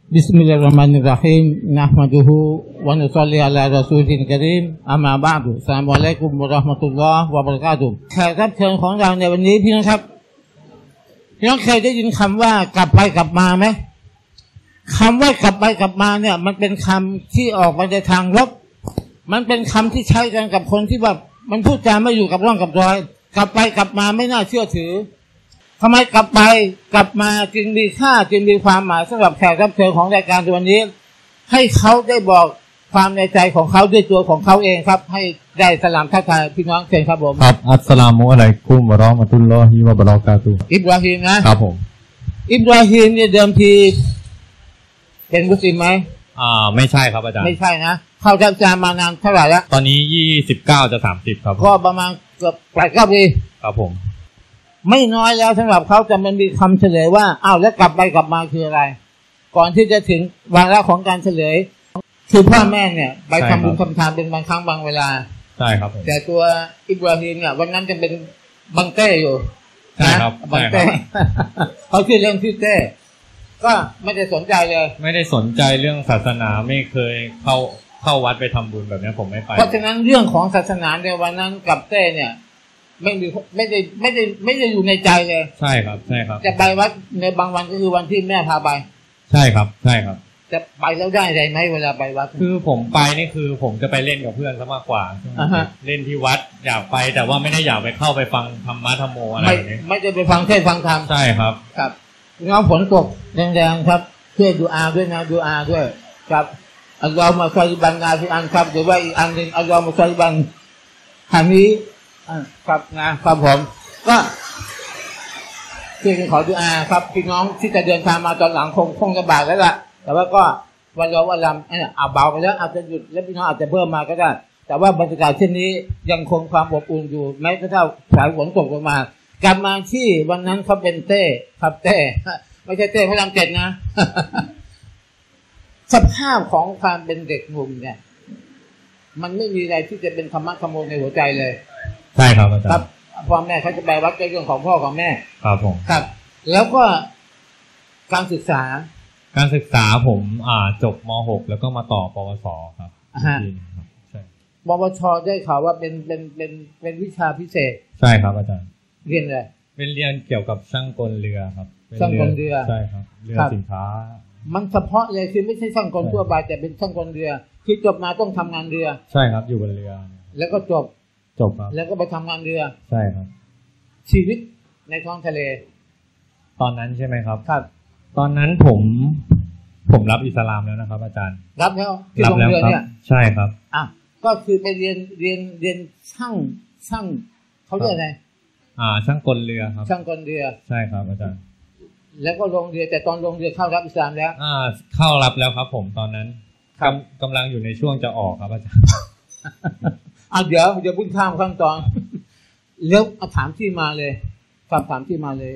Bismillahirrahmanirrahim. Nahmaduhu wa nusalli ala rasulil karim. Amma ba'du. Assalamualaikum warahmatullahi wabarakatuh. แขกรับเชิญของเราในวันนี้พี่น้องครับพี่น้องเคยได้ยินคำว่ากลับไปกลับมาไหมคำว่ากลับไปกลับมาเนี่ยมันเป็นคำที่ออกมาในทางลบมันเป็นคำที่ใช้กันกับคนที่แบบมันพูดจาไม่อยู่กับร่องกับรอยกลับไปกลับมาไม่น่าเชื่อถือทำไมกลับไปกลับมาจึงมีค่าจึงมีความหมายสำหรับแขกรับเชิญของรายการวันนี้ให้เขาได้บอกความในใจของเขาด้วยตัวของเขาเองครับให้ได้สลามทักทายพี่น้องเชิญครับผมครับอัสสลามุอะลัยกุมวะเราะห์มะตุลลอฮิวะบะเราะกาตุฮ์อิบราฮิมนะครับผมอิบราฮิมเนี่ยเดิมทีเป็นมุสลิมไหมไม่ใช่ครับอาจารย์ไม่ใช่นะเข้ารับอิสลามมานานเท่าไหร่แล้วตอนนี้29จะ30ครับก็ประมาณเกือบ8-9 ปีครับผมไม่น้อยแล้วสำหรับเขาแต่มันมีคำเฉลยว่าอ้าวแล้วกลับไปกลับมาคืออะไรก่อนที่จะถึงวาระของการเฉลยคือพ่อแม่เนี่ยไปทำบุญทำทานเป็นบางครั้งบางเวลาใช่ครับแต่ตัวอิบราฮิมเนี่ยวันนั้นจะเป็นบังเต้อยู่ใช่ครับบังเต้เขาชื่อเรื่องชื่อเต้ก็ไม่ได้สนใจเลยไม่ได้สนใจเรื่องศาสนาไม่เคยเข้าวัดไปทำบุญแบบนี้ผมไม่ไปเพราะฉะนั้นเรื่องของศาสนาในวันนั้นกับเต้เนี่ยไม่ได้อยู่ในใจเลยใช่ครับใช่ครับจะไปวัดในบางวันก็คือวันที่แม่พาไปใช่ครับใช่ครับจะไปแล้วได้ใจไหมเวลาไปวัดคือผมไปนี่คือผมจะไปเล่นกับเพื่อนซะมากกว่าเล่นที่วัดอยากไปแต่ว่าไม่ได้อยากไปเข้าไปฟังธรรมะธรรมโมอะไรอย่างนี้ไม่จะไปฟังเทศฟังธรรมใช่ครับครับเงาฝนตกแรงๆครับช่วยดูอาด้วยนะดูอาด้วยครับอัลลอฮฺมะศ็อลลิบันนาฟิอันครับหรือว่าอีกอันหนึ่งอัลลอฮฺมะศ็อลลิบันฮามีครับนะครับผมก็คือขอดูอาครับพี่น้องที่จะเดินทางมาตอนหลังคงลำบากแล้วล่ะแต่ว่าก็วันเราวันลำเนี่ยเบาไปแล้วอาจจะหยุดแล้วพี่น้องอาจจะเพิ่มมาก็ได้แต่ว่าบรรยากาศเช่นนี้ยังคงความอบอุ่นอยู่แม้กระทั่งสายฝนตกลงมากลับมาที่วันนั้นเขาเป็นเต้ครับเต้ไม่ใช่เต้พระรามเจ็ดนะ สภาพของความเป็นเด็กหนุ่มเนี่ยมันไม่มีอะไรที่จะเป็นธรรมะธรรมโมในหัวใจเลยใช่ครับอาจารย์ครับพ่อแม่เขาจะไปวัดก็เรื่องของพ่อของแม่ครับผมครับแล้วก็การศึกษาผมจบม.6 แล้วก็มาต่อปวสครับใช่ปวชได้ข่าวว่าเป็นวิชาพิเศษใช่ครับอาจารย์เรียนอะไรเป็นเรียนเกี่ยวกับช่างกลเรือครับช่างกลเรือใช่ครับเรือสินค้ามันเฉพาะเลยคือไม่ใช่ช่างกลทั่วไปแต่เป็นช่างกลเรือคือจบมาต้องทำงานเรือใช่ครับอยู่บนเรือแล้วก็จบครับแล้วก็ไปทำงานเรือใช่ครับชีวิตในท้องทะเลตอนนั้นใช่ไหมครับครับตอนนั้นผมรับอิสลามแล้วนะครับอาจารย์รับแล้วที่โรงเรือเนี่ยใช่ครับก็คือไปเรียนช่างเขาเรียกอะไรช่างกลเรือครับช่างกลเรือใช่ครับอาจารย์แล้วก็ลงเรือแต่ตอนลงเรือเข้ารับอิสลามแล้วเข้ารับแล้วครับผมตอนนั้นกำลังอยู่ในช่วงจะออกครับอาจารย์เดี๋ยวพุ่งข้ามขั้นตอนแล้วถามที่มาเลยคำถามที่มาเลย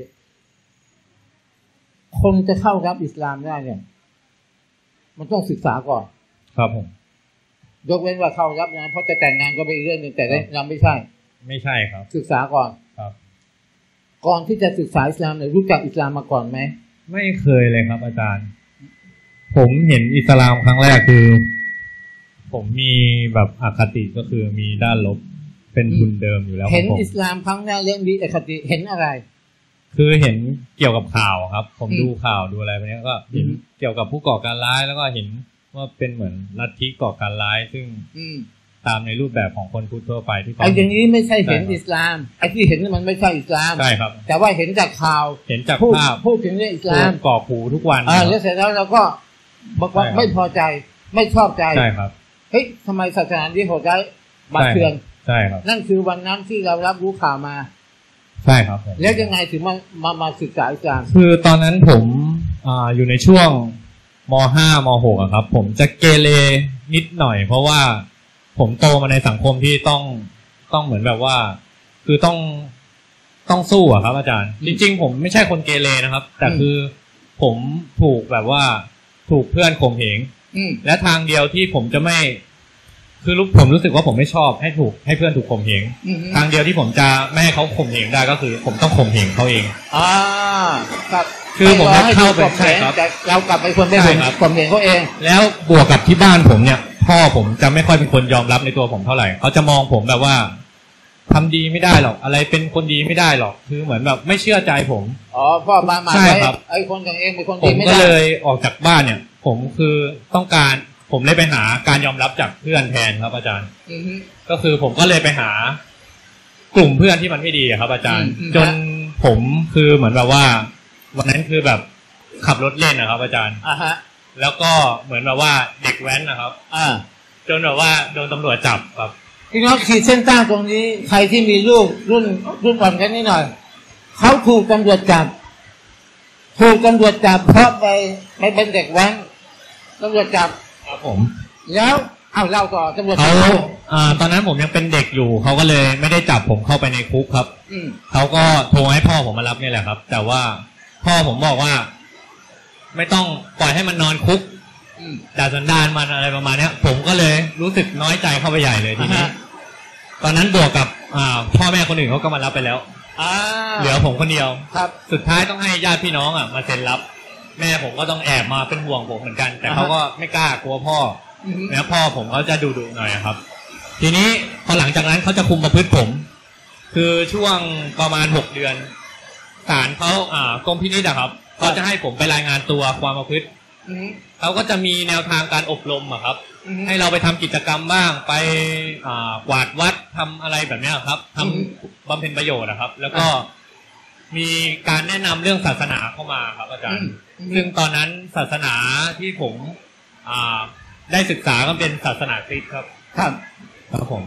คนจะเข้ารับอิสลามได้เนี่ยมันต้องศึกษาก่อนครับผมยกเว้นว่าเข้ารับนะเพราะจะแต่งงานก็เป็นเรื่องนึงแต่ยังไม่ใช่ครับศึกษาก่อนครับก่อนที่จะศึกษาอิสลามเนี่ยรู้จักอิสลามมาก่อนไหมไม่เคยเลยครับอาจารย์ผมเห็นอิสลามครั้งแรกคือผมมีแบบอคติก็คือมีด้านลบเป็นทุนเดิมอยู่แล้วเห็นอิสลามครั้งแรกเรื่องมีอคติเห็นอะไรคือเห็นเกี่ยวกับข่าวครับผมดูข่าวดูอะไรแบบนี้ก็เห็นเกี่ยวกับผู้ก่อการร้ายแล้วก็เห็นว่าเป็นเหมือนลัทธิก่อการร้ายซึ่งตามในรูปแบบของคนพุทธทั่วไปที่ไอ้อย่างนี้ไม่ใช่เห็นอิสลามไอ้ที่เห็นมันไม่ใช่อิสลามใช่ครับแต่ว่าเห็นจากข่าวเห็นจากภาพพูดถึงเรื่องอิสลามก่อผูทุกวันแล้วเสร็จแล้วเราก็บอกว่าไม่พอใจไม่ชอบใจใช่ครับเฮ้ยทำไมศาสนาที่โหดร้ายบาดเทือนใช่ครับนั่นคือวันนั้นที่เรารับรู้ข่าวมาใช่ครับแล้วยังไงถึงมาศึกษาอิสลามคือตอนนั้นผมอยู่ในช่วงม.5 ม.6 ครับผมจะเกเรนิดหน่อยเพราะว่าผมโตมาในสังคมที่ต้องเหมือนแบบว่าคือต้องสู้อะครับอาจารย์จริงๆผมไม่ใช่คนเกเรนะครับแต่คือผมถูกแบบว่าถูกเพื่อนข่มเหงและทางเดียวที่ผมจะไม่คือผมรู้สึกว่าผมไม่ชอบให้เพื่อนถูกข่มเหงทางเดียวที่ผมจะไม่ให้เขาข่มเหงได้ก็คือผมต้องข่มเหงเขาเองครับคือผมจะเข้าไปใช่ครับแต่เรากลับไปคนได้เห็นผมเห็นเขาเองแล้วบวกกับที่บ้านผมเนี่ยพ่อผมจะไม่ค่อยเป็นคนยอมรับในตัวผมเท่าไหร่เขาจะมองผมแบบว่าทำดีไม่ได้หรอกอะไรเป็นคนดีไม่ได้หรอกคือเหมือนแบบไม่เชื่อใจผมอ๋อพ่อมาใช่ครับไอ้คนอย่างเองเป็นคนดีไม่ได้ผมก็เลยออกจากบ้านเนี่ยผมคือต้องการผมเลยไปหาการยอมรับจากเพื่อนแทนครับอาจารย์ก็คือผมก็เลยไปหากลุ่มเพื่อนที่มันไม่ดีครับอาจารย์จนผมคือเหมือนแบบว่าวันนั้นคือแบบขับรถเล่นนะครับอาจารย์แล้วก็เหมือนแบบว่าเด็กแว้นนะครับจนแบบว่าโดนตำรวจจับครับพี่น้องขีดเส้นใต้ตรงนี้ใครที่มีลูกรุ่นอ่อนกันนิดหน่อยเขาถูกตำรวจจับเพราะไปเป็นเด็กแว้นตำรวจจับครับผมแล้วเอาเล่าต่อตำรวจเขาตอนนั้นผมยังเป็นเด็กอยู่เขาก็เลยไม่ได้จับผมเข้าไปในคุกครับเขาก็โทรให้พ่อผมมารับนี่แหละครับแต่ว่าพ่อผมบอกว่าไม่ต้องปล่อยให้มันนอนคุกด่าสันดานมันอะไรประมาณนี้ผมก็เลยรู้สึกน้อยใจเข้าไปใหญ่เลยทีนี้ตอนนั้นบวกกับพ่อแม่คนอื่นเขาก็มารับไปแล้วเหลือผมคนเดียวครับสุดท้ายต้องให้ญาติพี่น้องมาเซ็นรับแม่ผมก็ต้องแอบมาเป็นห่วงผมเหมือนกันแต่เขาก็ไม่กล้ากลัวพ่อแล้วพ่อผมเขาจะดุหน่อยครับทีนี้พอหลังจากนั้นเขาจะคุมประพฤติผมคือช่วงประมาณ6 เดือนศาลเขากรมพินิจครับเขาจะให้ผมไปรายงานตัวความประพฤติเขาก็จะมีแนวทางการอบรมครับให้เราไปทำกิจกรรมบ้างไปกวาดวัดทำอะไรแบบนี้ครับทำบำเพ็ญประโยชน์นะครับแล้วก็มีการแนะนำเรื่องศาสนาเข้ามาครับอาจารย์ซึ่งตอนนั้นศาสนาที่ผมได้ศึกษาก็เป็นศาสนาคริสต์ครับครับผม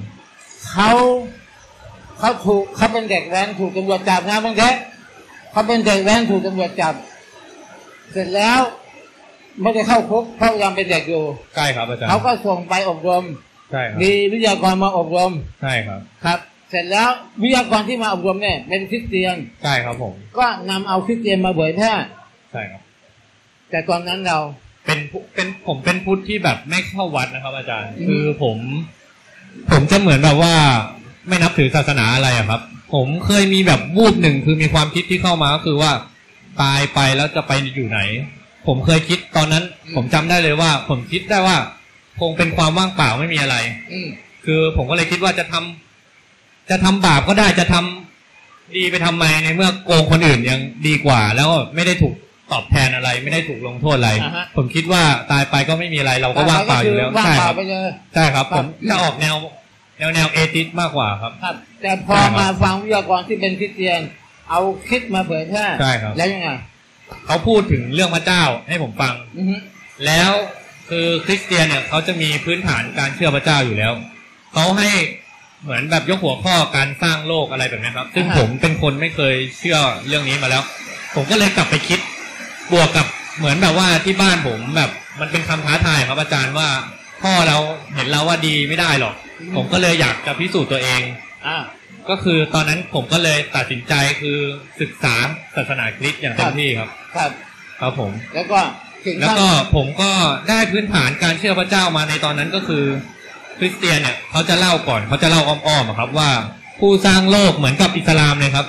เขาเป็นเด็กแว้นถูกตำรวจจับนะบางทีเขาเป็นเด็กแว้นถูกตำรวจจับเสร็จแล้วไม่ได้เข้าคุกเพราะยังเป็นเด็กอยู่ใช่ครับอาจารย์เขาก็ส่งไปอบรมใช่ครับมีวิทยากรมาอบรมใช่ครับครับเสร็จแล้ววิทยากรที่มาอบรมเนี่ยเป็นคริสเตียนใช่ครับผมก็นำเอาคริสเตียนมาเผยแพร่ใช่ครับแต่ตอนนั้นเราผมเป็นพุทธที่แบบไม่เข้าวัดนะครับอาจารย์คือผมจะเหมือนแบบว่าไม่นับถือศาสนาอะไรครับผมเคยมีแบบวูบหนึ่งคือมีความคิดที่เข้ามาก็คือว่าตายไปแล้วจะไปอยู่ไหนผมเคยคิดตอนนั้นผมจำได้เลยว่าผมคิดได้ว่าคงเป็นความว่างเปล่าไม่มีอะไรคือผมก็เลยคิดว่าจะทำบาปก็ได้จะทำดีไปทำไมในเมื่อโกงคนอื่นยังดีกว่าแล้วไม่ได้ถูกตอบแทนอะไรไม่ได้ถูกลงโทษอะไรผมคิดว่าตายไปก็ไม่มีอะไรเราก็ว่างเปล่าอยู่แล้วใช่ครับใช่ครับผมจะออกแนวเอติสมากกว่าครับแต่พอมาฟังวิทยากรที่เป็นคริสเตียนเอาคิดมาเผยแพร่ใช่ครับแล้วยังไงเขาพูดถึงเรื่องพระเจ้าให้ผมฟังแล้วคือคริสเตียนเนี่ยเขาจะมีพื้นฐานการเชื่อพระเจ้าอยู่แล้วเขาให้เหมือนแบบยกหัวข้อการสร้างโลกอะไรแบบนี้ครับซึ่งผมเป็นคนไม่เคยเชื่อเรื่องนี้มาแล้วผมก็เลยกลับไปคิดบวกกับเหมือนแบบว่าที่บ้านผมแบบมันเป็นคำท้าทายครับอาจารย์ว่าพ่อเราเห็นเราว่าดีไม่ได้หรอกผมก็เลยอยากจะพิสูจน์ตัวเองก็คือตอนนั้นผมก็เลยตัดสินใจคือศึกษาศาสนาคริสต์อย่างเต็มที่ครับครับผมแล้วก็ผมก็ได้พื้นฐานการเชื่อพระเจ้ามาในตอนนั้นก็คือคริสเตียนเนี่ยเขาจะเล่าก่อนเขาจะเล่าอ้อมๆครับว่าผู้สร้างโลกเหมือนกับอิสลามเลยครับ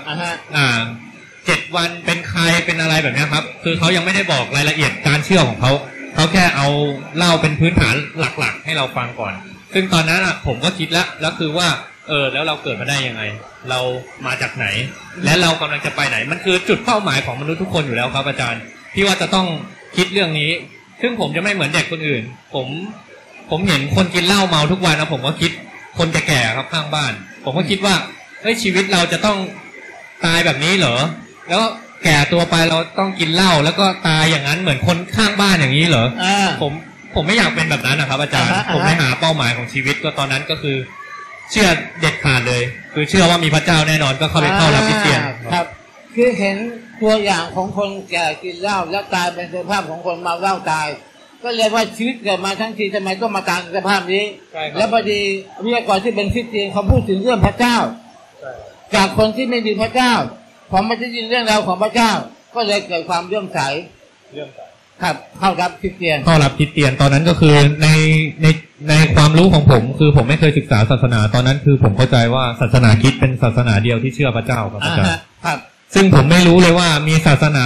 7 วันเป็นใครเป็นอะไรแบบนี้ครับคือเขายังไม่ได้บอกรายละเอียดการเชื่อของเขาแค่เอาเล่าเป็นพื้นฐานหลักๆให้เราฟังก่อนซึ่งตอนนั้นผมก็คิดแล้วคือว่าแล้วเราเกิดมาได้ยังไงเรามาจากไหนและเรากำลังจะไปไหนมันคือจุดเป้าหมายของมนุษย์ทุกคนอยู่แล้วครับอาจารย์ที่ว่าจะต้องคิดเรื่องนี้ซึ่งผมจะไม่เหมือนเด็กคนอื่นผมเห็นคนกินเหล้าเมาทุกวันนะผมก็คิดคนแก่ๆครับข้างบ้านผมก็คิดว่าชีวิตเราจะต้องตายแบบนี้เหรอแล้วแก่ตัวไปเราต้องกินเหล้าแล้วก็ตายอย่างนั้นเหมือนคนข้างบ้านอย่างนี้เหรอผมไม่อยากเป็นแบบนั้นนะครับอาจารย์ผมไม่หาเป้าหมายของชีวิตก็ตอนนั้นก็คือเชื่อเด็ดขาดเลยคือเชื่อว่ามีพระเจ้าแน่นอนก็เข้ารับคริสเตียนครับคือเห็นตัวอย่างของคนแก่กินเหล้าแล้วตายเป็นสภาพของคนเมาเหล้าตายก็เลยว่าชีวิตเกิดมาทั้งทีทำไมต้องมาตายในสภาพนี้แล้วพอดีวิทยากรที่เป็นคริสเตียนเขาพูดถึงเรื่องพระเจ้าจากคนที่ไม่มีพระเจ้าพอมาได้ยินเรื่องราวของพระเจ้าก็เลยเกิดความเลื่อมใสครับเข้ารับคริสเตียนตอนนั้นก็คือในความรู้ของผมคือผมไม่เคยศึกษาศาสนาตอนนั้นคือผมเข้าใจว่าศาสนาคริสต์เป็นศาสนาเดียวที่เชื่อพระเจ้าครับอาจารย์ครับซึ่งผมไม่รู้เลยว่ามีศาสนา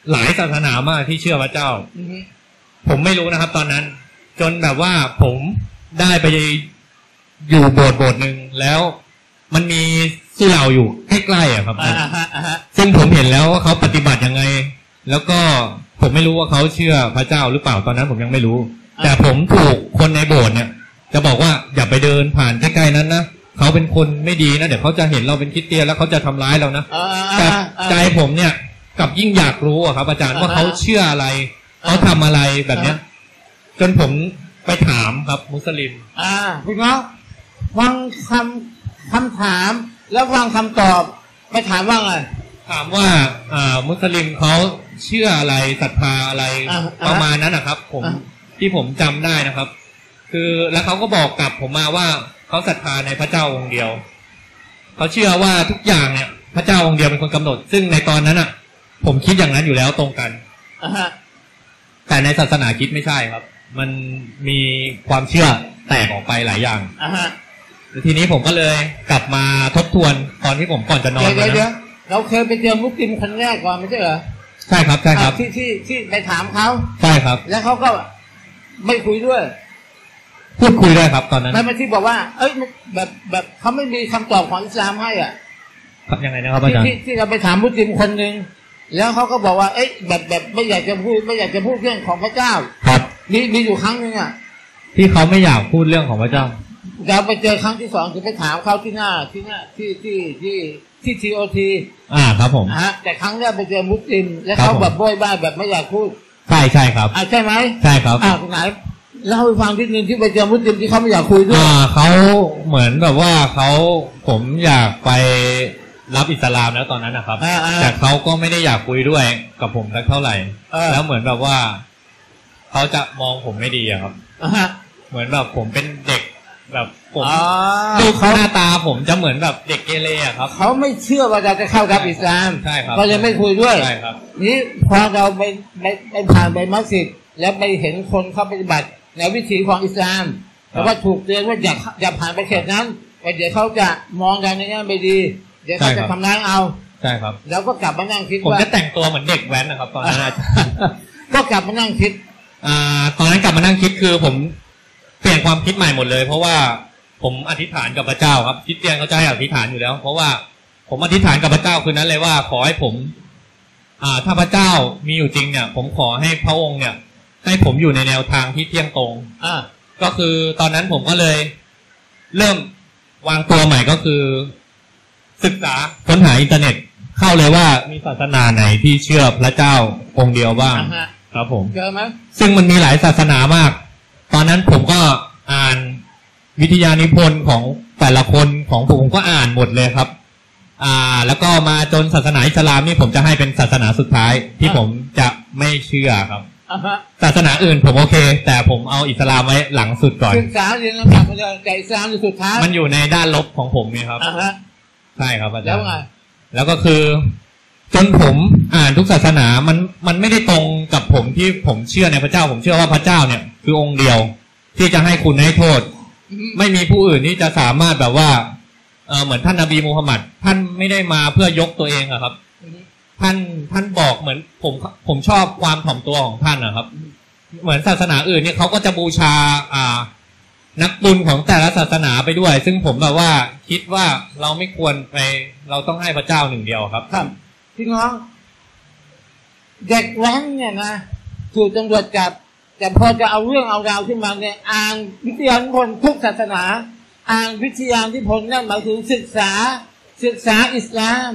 หลายศาสนามากที่เชื่อพระเจ้าผมไม่รู้นะครับ ตอนนั้นจนแบบว่าผมได้ไปอยู่โบสถ์หนึ่งแล้วมันมีสุเหร่าอยู่ใกล้ๆครับซึ่งผมเห็นแล้วว่าเขาปฏิบัติยังไงแล้วก็ผมไม่รู้ว่าเขาเชื่อพระเจ้าหรือเปล่าตอนนั้นผมยังไม่รู้แต่ผมถูกคนในโบสถ์เนี่ยจะบอกว่าอย่าไปเดินผ่านใกล้ๆนั้นนะเขาเป็นคนไม่ดีนะเดี๋ยวเขาจะเห็นเราเป็นคริสเตียนแล้วเขาจะทำร้ายเรานะแต่ใจผมเนี่ยกับยิ่งอยากรู้อะครับอาจารย์ว่าเขาเชื่ออะไรเขาทำอะไรแบบเนี้ยจนผมไปถามครับมุสลิมพี่น้องฟังคำถามแล้วฟังคำตอบไปถามว่าไงถามว่ามุสลิมเขาเชื่ออะไรศรัทธาอะไรประมาณนั้นนะครับผมที่ผมจำได้นะครับคือแล้วเขาก็บอกกลับผมมาว่าเขาศรัทธาในพระเจ้าองค์เดียวเขาเชื่อว่าทุกอย่างเนี่ยพระเจ้าองค์เดียวเป็นคนกำหนดซึ่งในตอนนั้นอ่ะผมคิดอย่างนั้นอยู่แล้วตรงกันแต่ในศาสนาคิดไม่ใช่ครับมันมีความเชื่อแตกออกไปหลายอย่างทีนี้ผมก็เลยกลับมาทบทวนตอนที่ผมก่อนจะนอนนะเราเคยไปเจอมุสลิมคนแรกก่อนไม่ใช่เหรอใช่ครับใช่ครับที่ไปถามเขาใช่ครับแล้วเขาก็ไม่คุยด้วยพูดคุยได้ครับตอนนั้นไม่ที่บอกว่าเอ้ยแบบเขาไม่มีคำตอบของอิสลามให้อ่ะยังไงนะครับอาจารย์ที่เราไปถามมุสลิมคนนึงแล้วเขาก็บอกว่าเอ้ยแบบไม่อยากจะพูดเรื่องของพระเจ้าครับมีอยู่ครั้งนึงอ่ะที่เขาไม่อยากพูดเรื่องของพระเจ้าเราไปเจอครั้งที่สองคือไปถามเขาที่หน้าที่TOT ครับผมแต่ครั้งแรกไปเจอมุสลิมแล้วเขาแบบโวยวายแบบไม่อยากพูดใช่ครับใช่ไหมใช่ครับไหนเล่าให้ฟังทีนึงที่ไปเจอมุสลิมที่เขาไม่อยากคุยด้วยเขาเหมือนแบบว่าผมอยากไปรับอิสลามแล้วตอนนั้นนะครับแต่เขาก็ไม่ได้อยากคุยด้วยกับผมสักเท่าไหร่แล้วเหมือนแบบว่าเขาจะมองผมไม่ดีอะครับเหมือนแบบผมเป็นเด็กแบบผมดูหน้าตาผมจะเหมือนแบบเด็กเกเรอะครับเขาไม่เชื่อว่าจะเข้ารับอิสลามใช่ครับก็เลยไม่คุยด้วยใช่ครับนี้พอเราไปผ่านไปมัสยิดแล้วไปเห็นคนเขาปฏิบัติในวิถีของอิสลามแต่ว่าถูกเตือนว่าอย่าผ่านไปเขตนั้นเดี๋ยวเขาจะมองเราในแง่ไม่ดีเดี๋ยวเขาจะทำร้ายเอาใช่ครับแล้วก็กลับมานั่งคิดว่าผมจะแต่งตัวเหมือนเด็กแว้นนะครับตอนนั้นก็กลับมานั่งคิดตอนนั้นกลับมานั่งคิดคือผมเปลี่ยนความคิดใหม่หมดเลยเพราะว่าผมอธิษฐานกับพระเจ้าครับคริสเตียนเขาจะให้อธิษฐานอยู่แล้วเพราะว่าผมอธิษฐานกับพระเจ้าคืนนั้นเลยว่าขอให้ผมถ้าพระเจ้ามีอยู่จริงเนี่ยผมขอให้พระองค์เนี่ยให้ผมอยู่ในแนวทางที่เที่ยงตรงก็คือตอนนั้นผมก็เลยเริ่มวางตัวใหม่ก็คือศึกษาค้นหาอินเทอร์เน็ตเข้าเลยว่ามีศาสนาไหนที่เชื่อพระเจ้าองค์เดียวบ้างครับผมเจอไหมซึ่งมันมีหลายศาสนามากตอนนั้นผมก็อ่านวิทยานิพนธ์ของแต่ละคนของผมก็อ่านหมดเลยครับแล้วก็มาจนศาสนาอิสลามนี่ผมจะให้เป็นศาสนาสุดท้ายที่ผมจะไม่เชื่อครับศาสนาอื่นผมโอเคแต่ผมเอาอิสลามไว้หลังสุดก่อนศึกษาเรียนลำดับมาเลยแต่อิสลามสุดท้ายมันอยู่ในด้านลบของผมนี่ครับใช่ครับอาจารย์แล้วไงแล้วก็คือจนผมอ่านทุกศาสนามันไม่ได้ตรงกับผมที่ผมเชื่อในพระเจ้าผมเชื่อว่าพระเจ้าเนี่ยคือองค์เดียวที่จะให้คุณให้โทษไม่มีผู้อื่นที่จะสามารถแบบว่าเหมือนท่านนบีมูฮัมหมัดท่านไม่ได้มาเพื่อยกตัวเองอะครับท่านบอกเหมือนผมชอบความถ่อมตัวของท่านนะครับเหมือนศาสนาอื่นเนี่ยเขาก็จะบูชานักบุญของแต่ละศาสนาไปด้วยซึ่งผมแบบว่าคิดว่าเราไม่ควรไปเราต้องให้พระเจ้าหนึ่งเดียวครับครับพี่น้องเด็กแว้นเนี่ยนะถูกตำรวจจับแต่พอจะเอาเรื่องเอาราวขึ้นมาเนี่ยอ่านวิทยานิพนธ์ทุกศาสนาอ่านวิทยานิพนธ์นั่นหมายถึงศึกษาอิสลาม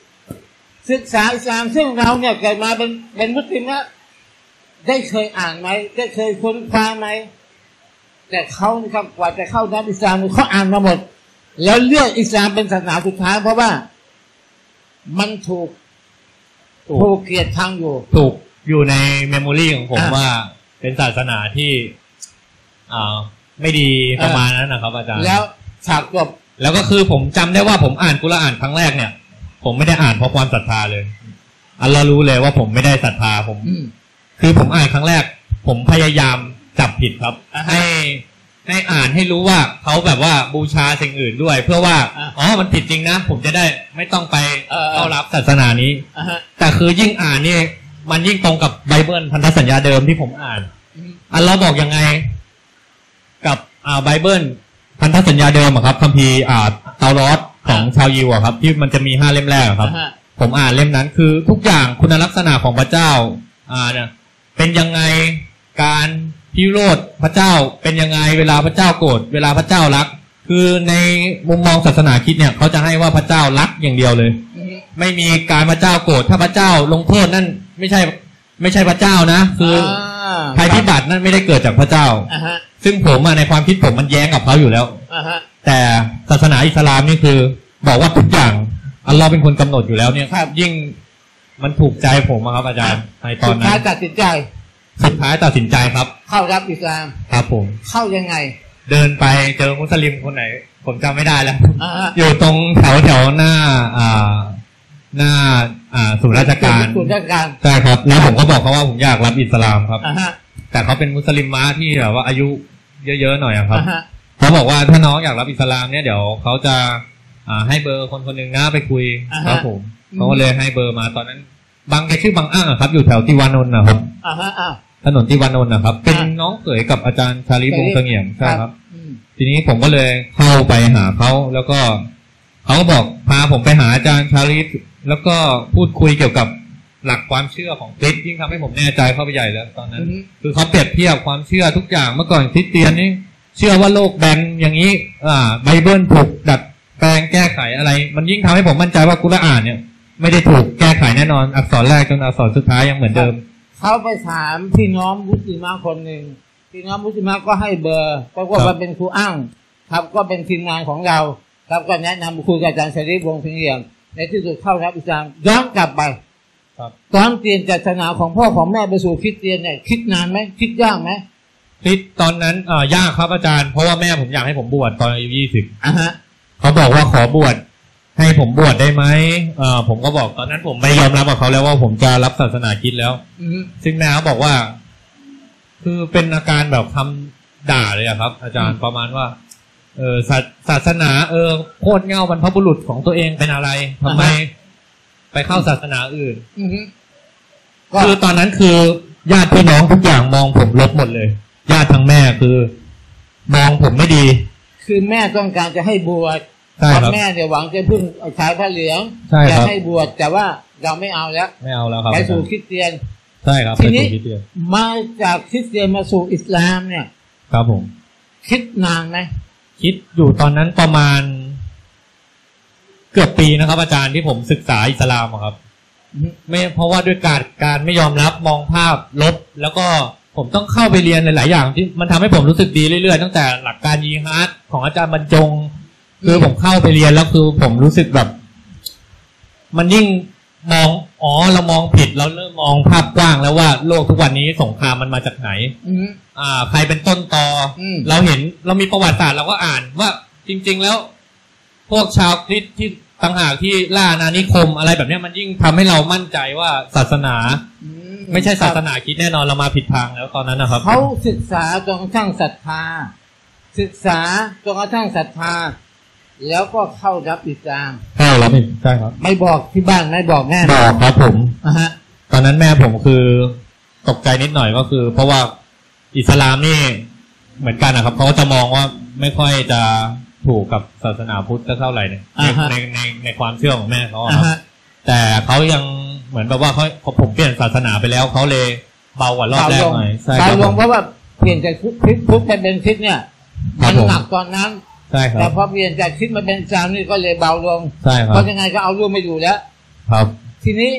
ซึ่งเราเนี่ยเกิดมาเป็นมุสลิมนะได้เคยอ่านไหมได้เคยค้นคว้าไหมแต่เขาครับกว่าจะเข้านับอิสลามเขาอ่านมาหมดแล้วเลือกอิสลามเป็นศาสนาสุดท้ายเพราะว่ามันถูกเกลียดชังอยู่ในเมมโมรี่ของผมว่าเป็นศาสนาที่ไม่ดีประมาณนั้นนะครับอาจารย์แล้วฉากจบแล้วก็คือผมจำได้ว่าผมอ่านกุรอานครั้งแรกเนี่ยผมไม่ได้อ่านเพราะความศรัทธาเลยอัลเลาะห์รู้เลยว่าผมไม่ได้ศรัทธาคือผมอ่านครั้งแรกผมพยายามจับผิดครับให้อ่านให้รู้ว่าเขาแบบว่าบูชาสิ่งอื่นด้วยเพื่อว่ามันผิดจริงนะผมจะได้ไม่ต้องไปเข้ารับศาสนานี้แต่คือยิ่งอ่านนี่มันยิ่งตรงกับไบเบิลพันธสัญญาเดิมที่ผมอ่านอัลเลาะห์บอกยังไงกับไบเบิลพันธสัญญาเดิมครับคัมภีร์เตารอดของชาวยิวครับที่มันจะมี5 เล่มแรกครับผมอ่านเล่มนั้นคือทุกอย่างคุณลักษณะของพระเจ้าเนี่ยเป็นยังไงการพิโรธพระเจ้าเป็นยังไงเวลาพระเจ้าโกรธเวลาพระเจ้ารักคือในมุมมองศาสนาคริสต์เนี่ยเขาจะให้ว่าพระเจ้ารักอย่างเดียวเลยไม่มีการพระเจ้าโกรธถ้าพระเจ้าลงโทษนั่นไม่ใช่พระเจ้านะคือภัยพิบัตินั่นไม่ได้เกิดจากพระเจ้าซึ่งผมในความคิดผมมันแย้งกับเขาอยู่แล้วแต่ศาสนาอิสลามนี่คือบอกว่าทุกอย่างอัลเลาะห์เป็นคนกำหนดอยู่แล้วเนี่ยยิ่งมันถูกใจผมครับอาจารย์ในตอนนั้นสุดท้ายตัดสินใจครับเข้ารับอิสลามครับผมเข้ายังไงเดินไปเจอมุสลิมคนไหนผมจำไม่ได้แล้วอยู่ตรงแถวหน้าศูนย์ราชการใช่ครับแล้วผมก็บอกเขาว่าผมอยากรับอิสลามครับแต่เขาเป็นมุสลิมม้าที่แบบว่าอายุเยอะๆหน่อยครับเขาบอกว่าถ้าน้องอยากรับอิสลามเนี่ยเดี๋ยวเขาจะให้เบอร์คนหนึ่งนะไปคุยครับผมเขาก็เลยให้เบอร์มาตอนนั้นบางแกชื่อบางอ้างครับอยู่แถวติวานนท์นะครับถนนติวานนท์นะครับเป็นน้องเขยกับอาจารย์ชาลีวงศ์เสงี่ยมใช่ครับทีนี้ผมก็เลยเข้าไปหาเขาแล้วก็เขาก็บอกพาผมไปหาอาจารย์ชาลีแล้วก็พูดคุยเกี่ยวกับหลักความเชื่อของคริสต์ยิ่งทำให้ผมแน่ใจเข้าไปใหญ่แล้วตอนนั้นคือเขาเปรียบเทียบความเชื่อทุกอย่างเมื่อก่อนคริสเตียนนี่เชื่อว่าโลกแบนอย่างนี้ไบเบิลถูกดัดแปลงแก้ไขอะไรมันยิ่งทำให้ผมมั่นใจว่ากุรอานเนี่ยไม่ได้ถูกแก้ไขแน่นอนอักษรแรกจนอักษรสุดท้ายยังเหมือนเดิมเขาไปถามพี่น้องมุสลิมคนหนึ่งพี่น้องมุสลิมก็ให้เบอร์ก็ว่าเป็นครูอ้างครับก็เป็นทีมงานของเราครับก็แนะนำคุยกับอาจารย์ชริฟวงศ์เพียงในที่สุดเข้ารับอิสลามย้อนกลับไปตอนเปลี่ยนศาสนาของพ่อของแม่ไปสู่คริสเตียนเนี่ยคิดนานไหมคิดยากไหมคิดตอนนั้นยากครับอาจารย์เพราะว่าแม่ผมอยากให้ผมบวชตอนอายุ20เขาบอกว่าขอบวชให้ผมบวชได้ไหมผมก็บอกตอนนั้นผมไม่ยอมรับกับเขาแล้วว่าผมจะรับศาสนาคริสต์แล้วซึ่งแม่เขาบอกว่าคือเป็นอาการแบบคำด่าเลยครับอาจารย์ประมาณว่าศาสนาโคตรเง่าบรรพบุรุษของตัวเองเป็นอะไรทำไมไปเข้าศาสนาอื่นคือตอนนั้นคือญาติพี่น้องทุกอย่างมองผมลบหมดเลยญาติทั้งแม่คือมองผมไม่ดีคือแม่ต้องการจะให้บวชแม่เนี่ยหวังจะพึ่งชายผ้าเหลืองจะให้บวชแต่ว่าเราไม่เอาแล้วครับไปสู่คริสเตียนใช่ครับทีนี้มาจากคริสเตียนมาสู่อิสลามเนี่ยครับผมคิดนานไหมคิดอยู่ตอนนั้นประมาณเกือบปีนะครับอาจารย์ที่ผมศึกษาอิสลามครับไม่เพราะว่าด้วยการไม่ยอมรับมองภาพลบแล้วก็ผมต้องเข้าไปเรียนหลายๆอย่างที่มันทำให้ผมรู้สึกดีเรื่อยๆตั้งแต่หลักการยีฮาดของอาจารย์บรรจงคือผมเข้าไปเรียนแล้วคือผมรู้สึกแบบมันยิ่งมองเรามองผิดเราเริ่มมองภาพกว้างแล้วว่าโลกทุกวันนี้สงครามมันมาจากไหนใครเป็นต้นตอเราเห็นเรามีประวัติศาสตร์เราก็อ่านว่าจริงๆแล้วพวกชาวคริสต์ที่ต่างหากที่ล่าอาณานิคมอะไรแบบนี้มันยิ่งทำให้เรามั่นใจว่าศาสนาไม่ใช่ศาสนาคริสต์แน่นอนเรามาผิดทางแล้วตอนนั้นนะครับเขาศึกษาจนกระทั่งศรัทธาศึกษาจนกระทั่งศรัทธาแล้วก็เข้ารับอิสลามเข้ารับใช่ครับไม่บอกที่บ้านไม่บอกแม่บอกครับผมตอนนั้นแม่ผมคือตกใจนิดหน่อยก็คือเพราะว่าอิสลามนี่เหมือนกันนะครับเขาจะมองว่าไม่ค่อยจะถูกกับศาสนาพุทธเท่าไหร่เนี่ยในความเชื่อของแม่เขาครับแต่เขายังเหมือนแบบว่าเขาผมเปลี่ยนศาสนาไปแล้วเขาเลยเบากว่ารอบแรกหน่อยเบาลงเพราะว่าเปลี่ยนจากพุทธเป็นคริสต์เนี่ยมันหนักตอนนั้นใช่ครับแต่พอเปลี่ยนจากคริสต์มาเป็นอิสลามนี่ก็เลยเบาลงใช่ครับเพราะยังไงก็เอาร่วมไม่อยู่แล้วครับทีนี้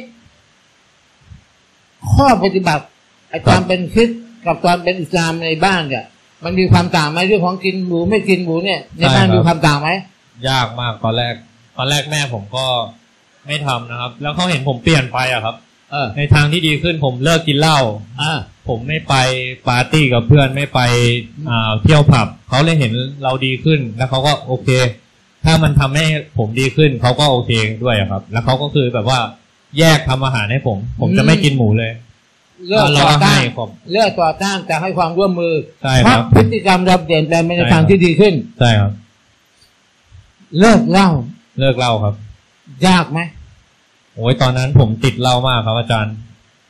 ข้อปฏิบัติไอ้ตอนเป็นคริสต์กับตอนเป็นอิสลามในบ้านเนี่ยมันมีความต่างไหมเรื่องของกินหมูไม่กินหมูเนี่ยในบ้านมีความต่างไหมยากมากตอนแรกแม่ผมก็ไม่ทำนะครับแล้วเขาเห็นผมเปลี่ยนไปอะครับในทางที่ดีขึ้นผมเลิกกินเหล้าผมไม่ไปปาร์ตี้กับเพื่อนไม่ไปเที่ยวผับเขาเลยเห็นเราดีขึ้นแล้วเขาก็โอเคถ้ามันทำให้ผมดีขึ้นเขาก็โอเคด้วยครับแล้วเขาก็คือแบบว่าแยกทำอาหารให้ผมจะไม่กินหมูเลยเลือกต่อต้านแต่ให้ความร่วมมือเพราะพฤติกรรมเราเปลี่ยนแปลงไปในทางที่ดีขึ้นใช่ครับเลิกเหล้าครับยากไหมโอ้ยตอนนั้นผมติดเหล้ามากครับอาจารย์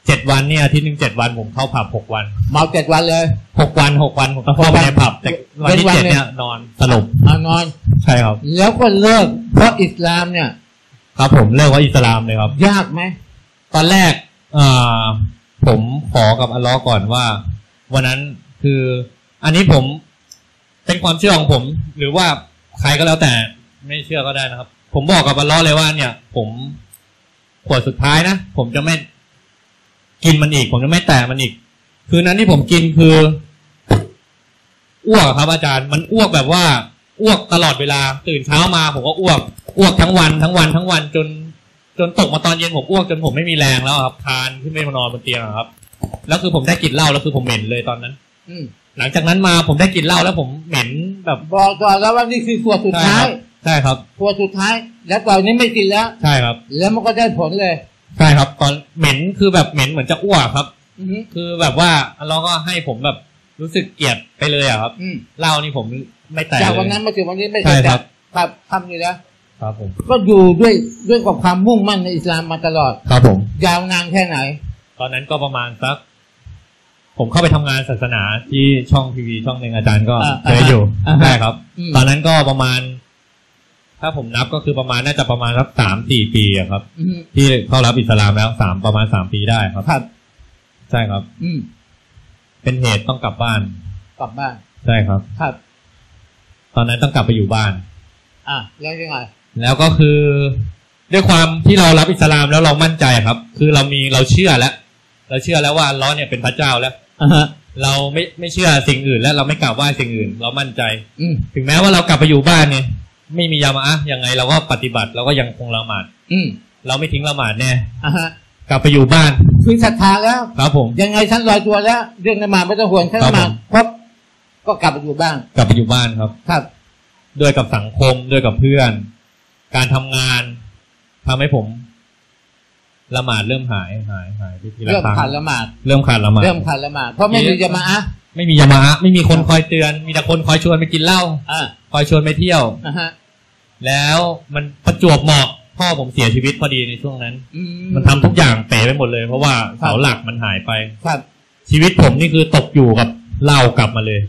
7 วันเนี่ยอาทิตย์หนึ่ง7 วันผมเข้าผับ6 วันเมา7 วันเลย 6 วันผมต้องเข้าไปในผับแต่วันที่7เนี่ยนอนสลบนอนใช่ครับแล้วก็เลิกเพราะอิสลามเนี่ยครับผมเลิกเพราะอิสลามเลยครับยากไหมตอนแรกผมขอกับอัลเลาะห์ก่อนว่าวันนั้นคืออันนี้ผมเป็นความเชื่อของผมหรือว่าใครก็แล้วแต่ไม่เชื่อก็ได้นะครับผมบอกกับอัลเลาะห์เลยว่าเนี่ยผมขวดสุดท้ายนะผมจะไม่กินมันอีกผมจะไม่แตะมันอีกคืนนั้นที่ผมกินคืออ้วกครับอาจารย์มันอ้วกแบบว่าอ้วกตลอดเวลาตื่นเช้ามาผมก็อ้วกทั้งวันจนตกมาตอนเย็นผมอ้วกจนผมไม่มีแรงแล้วครับคานขึ้นไปนอนบนเตียงครับแล้วคือผมได้กลิ่นเหล้าแล้วคือผมเหม็นเลยตอนนั้นหลังจากนั้นมาผมได้กลิ่นเหล้าแล้วผมเหม็นแบบบอกก่อนแล้วว่านี่คือขวดสุดท้ายใช่ครับขวดสุดท้ายแล้วตอนนี้ไม่กินแล้วใช่ครับแล้วมันก็ได้ผลเลยใช่ครับตอนเหม็นคือแบบเหม็นเหมือนจะอ้วกครับคือแบบว่าเราก็ให้ผมแบบรู้สึกเกลียดไปเลยอะครับเหล้านี่ผมไม่แตะจากวันนั้นมาถึงวันนี้ไม่เคยแตะครับทำอยู่แล้วครับผมก็อยู่ด้วยกับความมุ่งมั่นในอิสลามมาตลอดครับผมยาวนานแค่ไหนตอนนั้นก็ประมาณสักผมเข้าไปทำงานศาสนาที่ช่องทีวีช่องหนึ่งอาจารย์ก็เคยอยู่ใช่ครับตอนนั้นก็ประมาณถ้าผมนับก็คือประมาณน่าจะประมาณสัก3-4 ปีอะครับที่เข้ารับอิสลามแล้วประมาณ3 ปีได้ครับครับใช่ครับเป็นเหตุต้องกลับบ้านใช่ครับครับตอนนั้นต้องกลับไปอยู่บ้านแล้วยังไงแล้วก็คือด้วยความที่เรารับอิสลามแล้วเรามั่นใจครับคือเราเชื่อแล้วว่าอัลเลาะห์เนี่ยเป็นพระเจ้าแล้วเราไม่เชื่อสิ่งอื่นและเราไม่กราบไหว้สิ่งอื่นเรามั่นใจถึงแม้ว่าเรากลับไปอยู่บ้านเนี่ยไม่มียามะอะห์ยังไงเราก็ปฏิบัติเราก็ยังคงละหมาดเราไม่ทิ้งละหมาดแน่กลับไปอยู่บ้านคือศรัทธาแล้วครับผมยังไงฉันลอยตัวแล้วเรื่องละหมาดไม่ต้องห่วงฉันละหมาดครบก็กลับไปอยู่บ้านครับครับด้วยกับสังคมด้วยกับเพื่อนการทำงานทำให้ผมละหมาดเริ่มหายทีละครั้งขาดละหมาดเพราะไม่มียามะอะห์ไม่มีคนคอยเตือนมีแต่คนคอยชวนไปกินเหล้าคอยชวนไปเที่ยวแล้วมันประจวบเหมาะพ่อผมเสียชีวิตพอดีในช่วงนั้นมันทำทุกอย่างเป๋ไปหมดเลยเพราะว่าเสาหลักมันหายไปชีวิตผมนี่คือตกอยู่กับเหล้ากลับมาเลย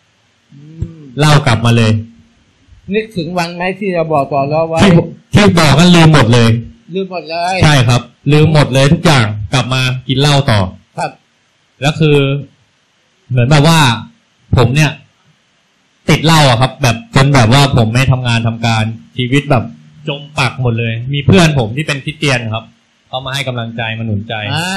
นึกถึงวันไหมที่เราบอกต่อแล้วไว้ที่บอกกันลืมหมดเลยใช่ครับลืมหมดเลยทุกอย่างกลับมากินเหล้าต่อครับแล้วคือเหมือนแบบว่าผมเนี่ยติดเหล้าอะครับแบบจนแบบว่าผมไม่ทำงานทำการชีวิตแบบจมปักหมดเลยมีเพื่อนผมที่เป็นคริสเตียนครับเขามาให้กำลังใจมาหนุนใจ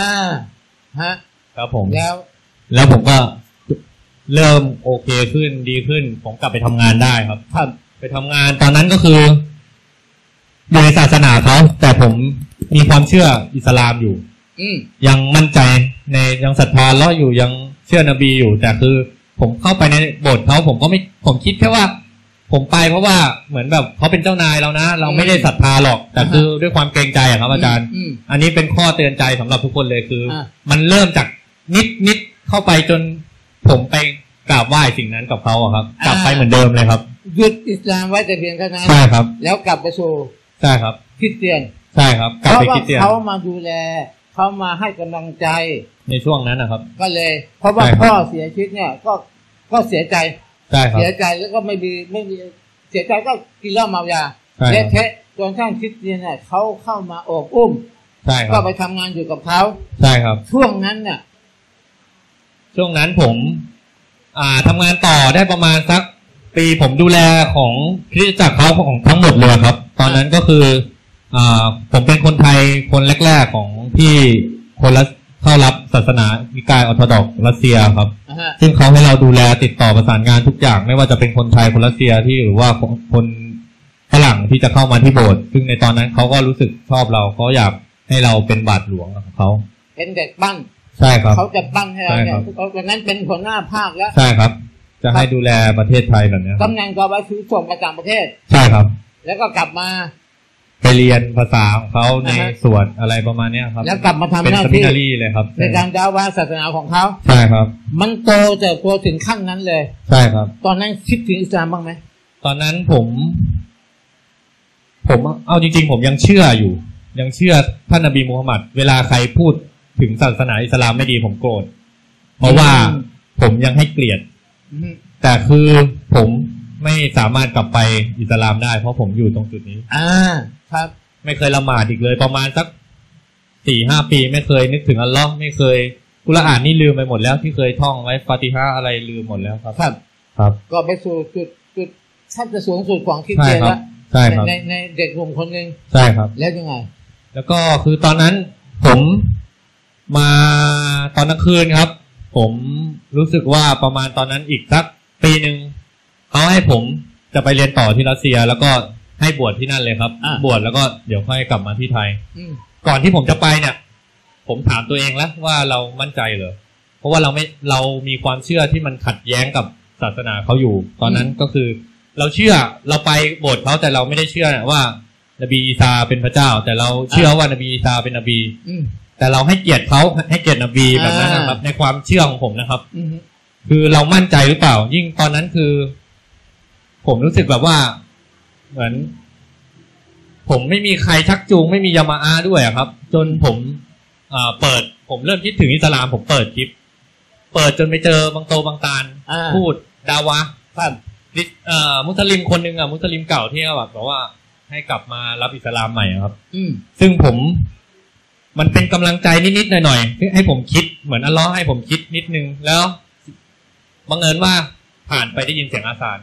ครับผมแล้วผมก็เริ่มโอเคขึ้นดีขึ้นผมกลับไปทำงานได้ครับไปทำงานตอนนั้นก็คืออยู่ในศาสนาเขาแต่ผมมีความเชื่ออิสลามอยู่ยังมั่นใจในยังศรัทธาแล้วอยู่ยังเชื่อนบีอยู่แต่คือผมเข้าไปในโบสถ์เขาผมคิดแค่ว่าผมไปเพราะว่าเหมือนแบบเขาเป็นเจ้านายเรานะเราไม่ได้ศรัทธาหรอกแต่คือด้วยความเกรงใจอะครับอาจารย์อันนี้เป็นข้อเตือนใจสำหรับทุกคนเลยคือมันเริ่มจากนิดเข้าไปจนผมไปกราบไหว้สิ่งนั้นกับเขาครับกลับไปเหมือนเดิมเลยครับหยุดอิสลามไว้แต่เพียงเท่านั้นใช่ครับแล้วกลับไปสู่ใช่ครับคริสเตียนใช่ครับกลับไปคริสเตียนเขามาดูแลเขามาให้กำลังใจในช่วงนั้นนะครับก็เลยเพราะว่าพ่อเสียชีวิตเนี่ยก็เสียใจใช่ครับเสียใจแล้วก็ไม่มีเสียใจก็กินเหล้าเมายาและเทะจนทั้งคริสเตียนเนี่ยเขาเข้ามาโอบอุ้มใช่ครับก็ไปทำงานอยู่กับเขาใช่ครับช่วงนั้นผมทำงานต่อได้ประมาณสักปีผมดูแลของคริสตจักรเขาของทั้งหมดเลยครับตอนนั้นก็คือผมเป็นคนไทยคนแรกๆของที่คนละเข้ารับศาสนานิกายออร์โธดอกซ์รัสเซียครับซึ่งเขาให้เราดูแลติดต่อประสานงานทุกอย่างไม่ว่าจะเป็นคนไทยคนรัสเซียที่หรือว่าคนฝรั่งที่จะเข้ามาที่โบสถ์ซึ่งในตอนนั้นเขาก็รู้สึกชอบเราเขาอยากให้เราเป็นบาทหลวงของเขาเป็นเด็กปั้นใช่ครับเขาจะปั้นให้เราเนี่ยตอนนั้นเป็นหัวหน้าภาคแล้วใช่ครับจะให้ดูแลประเทศไทยแบบนี้ตำแหน่งต่อไปคือส่งไปต่างประเทศใช่ครับแล้วก็กลับมาไปเรียนภาษาของเขาในสวดอะไรประมาณนี้ครับแล้วกลับมาทำหน้าที่เลยครับในการดาวาศาสนาของเขาใช่ครับมันโตแต่โตถึงขั้นนั้นเลยใช่ครับตอนนั้นคิดถึงอิสลามบ้างไหมตอนนั้นผมเอาจริงๆผมยังเชื่ออยู่ยังเชื่อท่านนบีมูฮัมหมัดเวลาใครพูดถึงศาสนาอิสลามไม่ดีผมโกรธเพราะว่าผมยังให้เกลียดแต่คือผมไม่สามารถกลับไปอิสลามได้เพราะผมอยู่ตรงจุดนี้ครับไม่เคยละหมาดอีกเลยประมาณสัก 4-5 ปีไม่เคยนึกถึงอัลเลาะห์ไม่เคยกุรอานนี่ลืมไปหมดแล้วที่เคยท่องไว้ฟาติฮะห์อะไรลืมหมดแล้วครับครับก็ไปสู่จุดแทบจะสูงสุดของคริสเตียนแล้วใช่ครับในเด็กหนุ่มคนนึงใช่ครับแล้วยังไงแล้วก็คือตอนนั้นผมมาตอนกลางคืนครับผมรู้สึกว่าประมาณตอนนั้นอีกสักปีนึงเขาให้ผมจะไปเรียนต่อที่รัสเซียแล้วก็ให้บวชที่นั่นเลยครับบวชแล้วก็เดี๋ยวค่อยกลับมาที่ไทยก่อนที่ผมจะไปเนี่ยผมถามตัวเองแล้วว่าเรามั่นใจเหรอเพราะว่าเรามีความเชื่อที่มันขัดแย้งกับศาสนาเขาอยู่ตอนนั้นก็คือเราเชื่อเราไปโบสถ์เขาแต่เราไม่ได้เชื่อว่านบีอีสาเป็นพระเจ้าแต่เราเชื่อว่านบีอีสาเป็นนบีแต่เราให้เกียรติเขาให้เกียรตินบีแบบนั้นนะครับในความเชื่อของผมนะครับคือเรามั่นใจหรือเปล่ายิ่งตอนนั้นคือผมรู้สึกแบบว่าเหมือนผมไม่มีใครชักจูงไม่มียามาอาด้วยครับจนผมผมเริ่มคิดถึงอิสลามผมเปิดคลิปเปิดจนไปเจอบางโตบางตาลพูดดาวะมุสลิมคนหนึ่งมุสลิมเก่าที่แบบบอกว่าให้กลับมารับอิสลามใหม่ครับซึ่งมันเป็นกำลังใจนิดๆหน่อยๆให้ผมคิดเหมือนอัลเลาะห์ให้ผมคิดนิดนึงแล้วบังเอิญว่าผ่านไปได้ยินเสียงอาซาน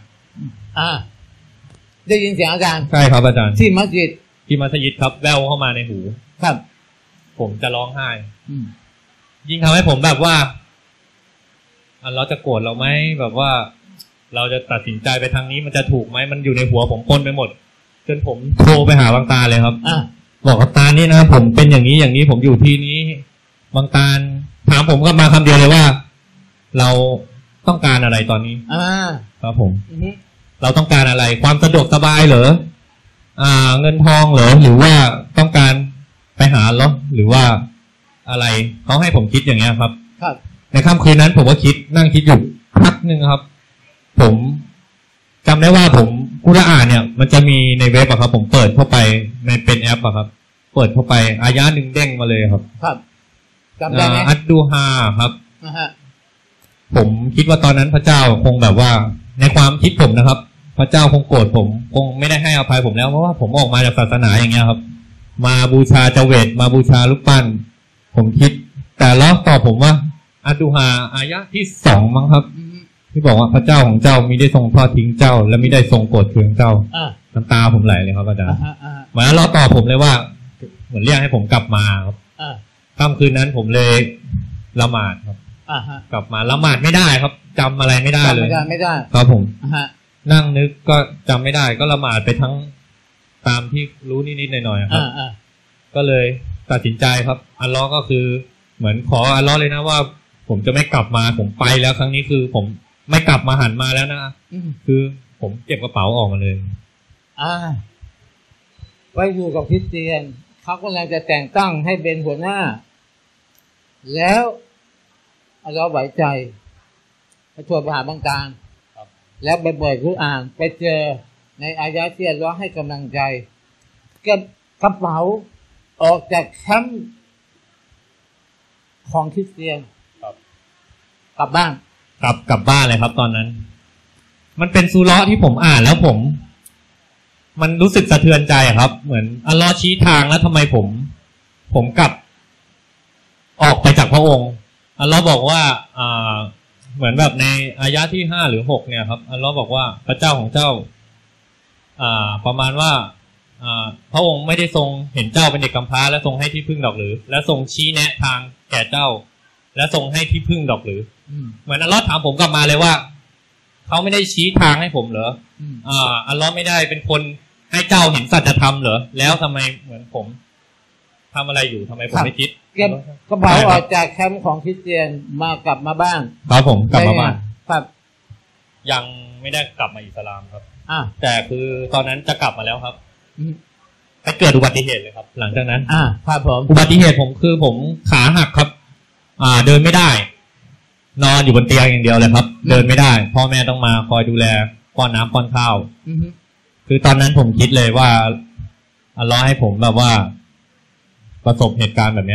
ได้ยินเสียงอาจารย์ใช่ครับอาจารย์ที่มัสยิดครับแววเข้ามาในหูครับผมจะร้องไห้ยิ่งทำให้ผมแบบว่าเราจะโกรธเราไหมแบบว่าเราจะตัดสินใจไปทางนี้มันจะถูกไหมมันอยู่ในหัวผมปนไปหมดจนผมโทรไปหาบางตาเลยครับบอกกับตานี่นะผมเป็นอย่างนี้ผมอยู่ที่นี้บางตาถามผมก็มาคำเดียวเลยว่าเราต้องการอะไรตอนนี้ครับผมเราต้องการอะไรความสะดวกสบายเหรอเงินทองเหรอหรือว่าต้องการไปหาเหรอหรือว่าอะไรเขาให้ผมคิดอย่างเงี้ยครับในค่ำคืนนั้นผมก็นั่งคิดอยู่พักนึงครับผมจำได้ว่าผมกุรอานเนี่ยมันจะมีในเว็บครับผมเปิดเข้าไปเป็นแอปครับเปิดเข้าไปอายะหนึ่งเด้งมาเลยครับจำได้ไหมอัดดูฮาครับผมคิดว่าตอนนั้นพระเจ้าคงแบบว่าในความคิดผมนะครับพระเจ้าคงโกรธผมคงไม่ได้ให้อภัยผมแล้วเพราะว่าผมออกมาจากศาสนาอย่างเงี้ยครับมาบูชาเจเวตมาบูชาลูกปั้นผมคิดแต่ล้อตอบผมว่าอัดดูฮาอายะที่2มั้งครับที่บอกว่าพระเจ้าของเจ้ามิได้ทรงทอดทิ้งเจ้าและมิได้ทรงโกรธเคืองเจ้าน้ำตาผมไหลเลยครับอาจารย์เหมือนล้อตอบผมเลยว่าเหมือนเรียกให้ผมกลับมาครับค่ำคืนนั้นผมเลยละหมาดครับกลับมาละหมาดไม่ได้ครับจำอะไรไม่ได้เลยไม่ได้ครับผมนั่งนึกก็จำไม่ได้ก็ละหมาดไปทั้งตามที่รู้นิดๆหน่อยๆครับก็เลยตัดสินใจครับอัลเลาะห์ก็คือเหมือนขออัลเลาะห์เลยนะว่าผมจะไม่กลับมาผมไปแล้วครั้งนี้คือผมไม่กลับมาหันมาแล้วนะคือผมเก็บกระเป๋าออกมาเลยไปอยู่กับคริสเตียนเขากำลังจะแต่งตั้งให้เป็นหัวหน้าแล้วเราไหวใจไปชวนไปหาบางตาแล้วไปเปิดกุรอานไปเจอในอายะที่อัลเลาะห์ให้กำลังใจเก็บกระเป๋าออกจากแคมป์ของคริสเตียนกลับบ้านกลับบ้านเลยครับตอนนั้นมันเป็นซูเราะห์ที่ผมอ่านแล้วมันรู้สึกสะเทือนใจครับเหมือนอัลเลาะห์ชี้ทางแล้วทำไมผมกลับออกไปจากพระองค์อัลเลาะห์บอกว่าเหมือนแบบในอายะที่5หรือ6เนี่ยครับอัลเลาะห์บอกว่าพระเจ้าของเจ้าประมาณว่าพระองค์ไม่ได้ทรงเห็นเจ้าเป็นเด็กกำพร้าและทรงให้ที่พึ่งดอกหรือและทรงชี้แนะทางแก่เจ้าและทรงให้ที่พึ่งดอกหรือเหมือนอัลเลาะห์ถามผมกลับมาเลยว่าเขาไม่ได้ชี้ทางให้ผมเหรออัลเลาะห์ไม่ได้เป็นคนให้เจ้าเห็นสัจธรรมเหรอแล้วทำไมเหมือนผมทำอะไรอยู่ทำไมผมไม่คิดเก็บกระเป๋าออกจากแคมป์ของคริสเตียนกลับมาบ้านครับผมกลับมาบ้านครับยังไม่ได้กลับมาอิสลามครับแต่คือตอนนั้นจะกลับมาแล้วครับไปเกิดอุบัติเหตุเลยครับหลังจากนั้นครับผมอุบัติเหตุผมคือผมขาหักครับเดินไม่ได้นอนอยู่บนเตียงอย่างเดียวเลยครับเดินไม่ได้พ่อแม่ต้องมาคอยดูแลป้อนน้ำป้อนข้าวคือตอนนั้นผมคิดเลยว่าอัลเลาะห์ให้ผมแบบว่าประสบเหตุการณ์แบบนี้ครับ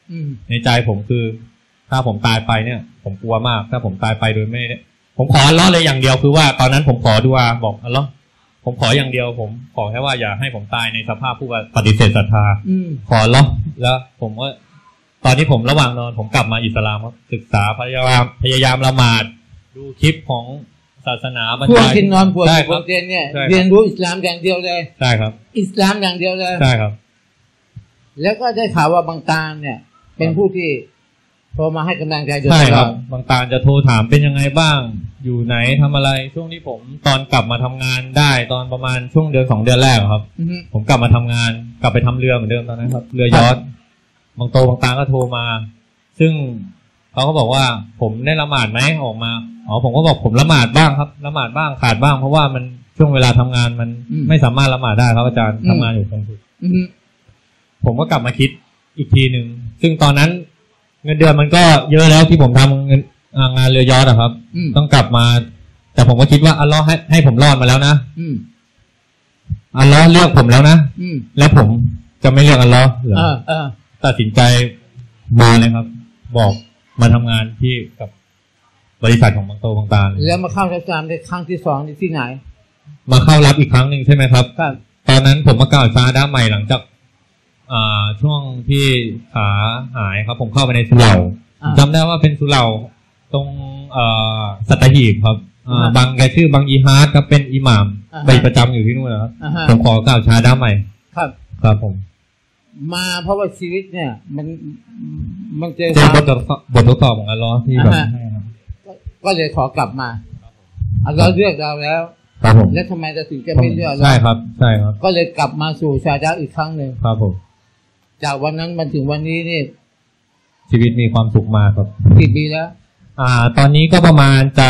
ในใจผมคือถ้าผมตายไปเนี่ย ผมกลัวมากถ้าผมตายไปโดยไม่ผมขออัลเลาะห์เลยอย่างเดียวคือว่าตอนนั้นผมขอดุอาบอกอัลเลาะห์ผมขออย่างเดียวผมขอแค่ว่าอย่าให้ผมตายในสภาพผู้ปฏิเสธศรัทธาขออัลเลาะห์แล้วผมว่าตอนที่ผมระหว่างนอนผมกลับมาอิสลามครับศึกษาพยายามละหมาดดูคลิปของศาสนาบรรยายที่นอนปวดบนเตียงเนี่ยเรียนรู้อิสลามอย่างเดียวเลยใช่ครับอิสลามอย่างเดียวเลยใช่ครับแล้วก็ได้ข่าวว่าบางตาเนี่ยเป็นผู้ที่โทรมาให้กำลังใจใช่ครับบางตาจะโทรถามเป็นยังไงบ้างอยู่ไหนทำอะไรช่วงที่ผมตอนกลับมาทำงานได้ตอนประมาณช่วงเดือน2 เดือนแรกครับผมกลับมาทำงานกลับไปทำเรือเหมือนเดิมตอนนั้นครับเรือยอชต์บางตาก็โทรมาซึ่งเขาก็บอกว่าผมได้ละหมาดไหมออกมาผมก็บอกผมละหมาดบ้างครับละหมาดบ้างขาดบ้างเพราะว่ามันช่วงเวลาทำงานมันไม่สามารถละหมาดได้ครับอาจารย์ทำงานอยู่ตรงนี้ผมก็กลับมาคิดอีกทีหนึ่งซึ่งตอนนั้นเงินเดือนมันก็เยอะแล้วที่ผมทำงานเรือยอชต์ครับต้องกลับมาแต่ผมก็คิดว่าอัลเลาะห์ให้ผมรอดมาแล้วนะอัลเลาะห์เลือกผมแล้วนะแล้วผมจะไม่เลือกอัลเลาะห์เหรอตัดสินใจมาเลยครับบอกมาทำงานที่กับบริษัทของบางตาแล้วมาเข้ารับการในครั้งที่2ที่ไหนมาเข้ารับอีกครั้งหนึ่งใช่ไหมครับตอนนั้นผมมากล่าวซาดะใหม่หลังจากช่วงที่ขาหายครับผมเข้าไปในสุเหร่าจำได้ว่าเป็นสุเหร่าตรงสัตหีบครับบางแกชื่อบางอีฮาร์ดครับเป็นอิหม่ามไปประจำอยู่ที่นู่นนะครับผมขอกล่าวซาดะใหม่ครับผมมาเพราะว่าชีวิตเนี่ยมันเจอบททดสอบของอัลเลาะห์ที่แบบก็เลยขอกลับมาอัลเลาะห์เลือกเราแล้วแล้วทำไมจะถึงจะไม่เลือกเราใช่ครับก็เลยกลับมาสู่ชาดะอีกครั้งหนึ่งครับผมจากวันนั้นมาถึงวันนี้นี่ชีวิตมีความสุขมากครับกี่ปีแล้วตอนนี้ก็ประมาณจะ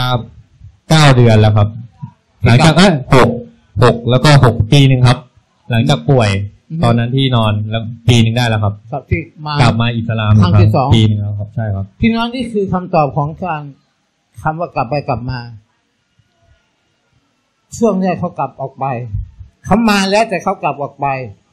9 เดือนแล้วครับหลังจาก6แล้วก็6 ปีนึงครับหลังจากป่วยตอนนั้นที่นอนแล้วปีนึงได้แล้วครับกลับมาอิสลามครับปีนึงแล้วครับใช่ครับพี่น้องนี่คือคำตอบของการคำว่ากลับไปกลับมาช่วงนี้เขากลับออกไปเขามาแล้วแต่เขากลับออกไป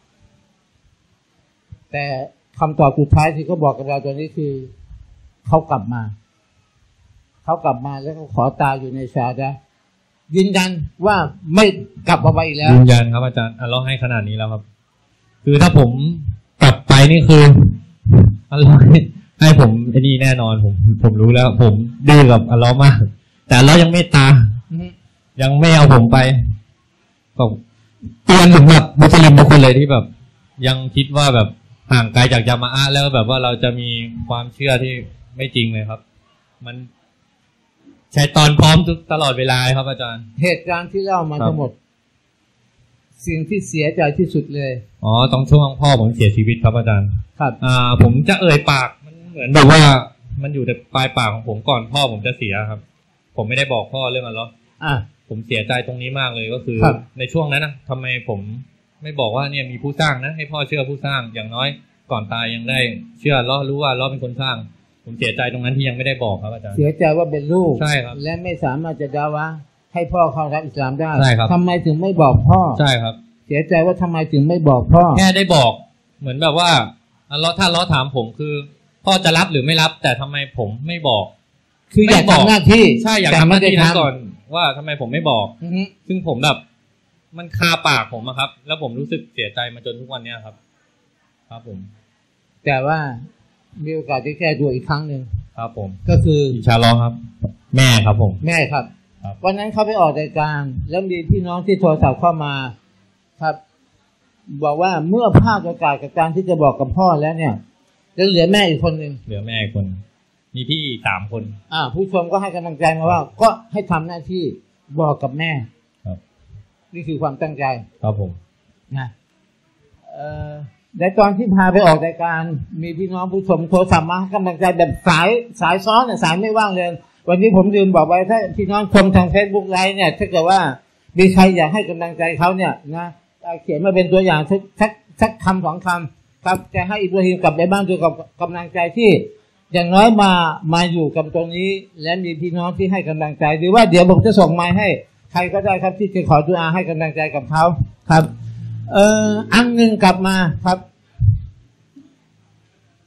แต่คำตอบสุดท้ายที่เขาบอกกับเราตอนนี้คือเขากลับมาแล้วเขาขอตายอยู่ในชาดะยืนยันว่าไม่กลับออกไปอีกแล้วยืนยันครับอาจารย์อัลเลาะห์ให้ขนาดนี้แล้วครับคือถ้าผมกลับไปนี่คืออัลเลาะห์ให้ผมไอ้นี่แน่นอนผมรู้แล้วผมดื้อกับอัลเลาะห์มากแต่อัลเลาะห์ยังไม่ตายังไม่เอาผมไปก็เตือนถึงแบบมุสลิมทุกคนเลยที่แบบยังคิดว่าแบบห่างไกลจากญะมาอะห์แล้วแบบว่าเราจะมีความเชื่อที่ไม่จริงเลยครับมันใช้ตอนพร้อมตลอดเวลาครับอาจารย์เหตุการณ์ที่เล่ามาทั้งหมดสิ่งที่เสียใจที่สุดเลยตอนช่วงพ่อผมเสียชีวิตครับอาจารย์ครับผมจะเอ่ยปากมันเหมือนแบบว่ามันอยู่ในปลายปากของผมก่อนพ่อผมจะเสียครับผมไม่ได้บอกพ่อเรื่องอัลเลาะห์ผมเสียใจตรงนี้มากเลยก็คือในช่วงนั้นนะทำไมผมไม่บอกว่าเนี่ยมีผู้สร้างนะให้พ่อเชื่อผู้สร้างอย่างน้อยก่อนตายยังได้เชื่ออัลเลาะห์รู้ว่าอัลเลาะห์เป็นคนสร้างผมเสียใจตรงนั้นที่ยังไม่ได้บอกครับอาจารย์เสียใจว่าเป็นลูกใช่ครับและไม่สามารถจะดาวะให้พ่อเข้ารับอิสลามได้ใช่ครับทำไมถึงไม่บอกพ่อใช่ครับเสียใจว่าทำไมถึงไม่บอกพ่อแค่ได้บอกเหมือนแบบว่าอัลเลาะห์ถ้าอัลเลาะห์ถามผมคือพ่อจะรับหรือไม่รับแต่ทำไมผมไม่บอกคืออยากทำหน้าที่ใช่อยากทำหน้าที่นั้นก่อนว่าทำไมผมไม่บอกซึ่งผมแบบมันคาปากผมอะครับแล้วผมรู้สึกเสียใจมาจนทุกวันนี้ครับครับผมแต่ว่ามีโอกาสที่แก้ตัวอีกครั้งหนึ่งครับผมก็คืออินชาอัลลอฮ์ครับแม่ครับผมแม่ครับวันนั้นเขาไปออกรายการแล้วมีพี่น้องที่โทรศัพท์เข้ามาครับบอกว่าเมื่อพลาดโอกาสกับการที่จะบอกกับพ่อแล้วเนี่ยจะเหลือแม่อีกคนนึงเหลือแม่อีกคนมีพี่3 คนผู้ชมก็ให้กำลังใจมาว่าก็ให้ทำหน้าที่บอกกับแม่ครับนี่คือความตั้งใจครับผมนะในตอนที่พาไปออกรายการมีพี่น้องผู้ชมโทรศัพท์มาให้กำลังใจแบบสายซ้อนเนี่ยสายไม่ว่างเลยวันนี้ผมลืมบอกไว้ถ้าพี่น้องชมทาง Facebook ไลฟ์เนี่ยถ้าเกิดว่ามีใครอยากให้กำลังใจเขาเนี่ยนะเขียนมาเป็นตัวอย่างสักคำ2 คำครับจะให้อิบราฮิมกลับไปบ้านด้วยกับกำลังใจที่อย่างน้อยมาอยู่กับตรงนี้และมีพี่น้องที่ให้กำลังใจหรือว่าเดี๋ยวผมจะส่งไมค์ให้ใครก็ได้ครับที่จะขอดุอาให้กำลังใจกับเขาครับอันหนึ่งกลับมาครับ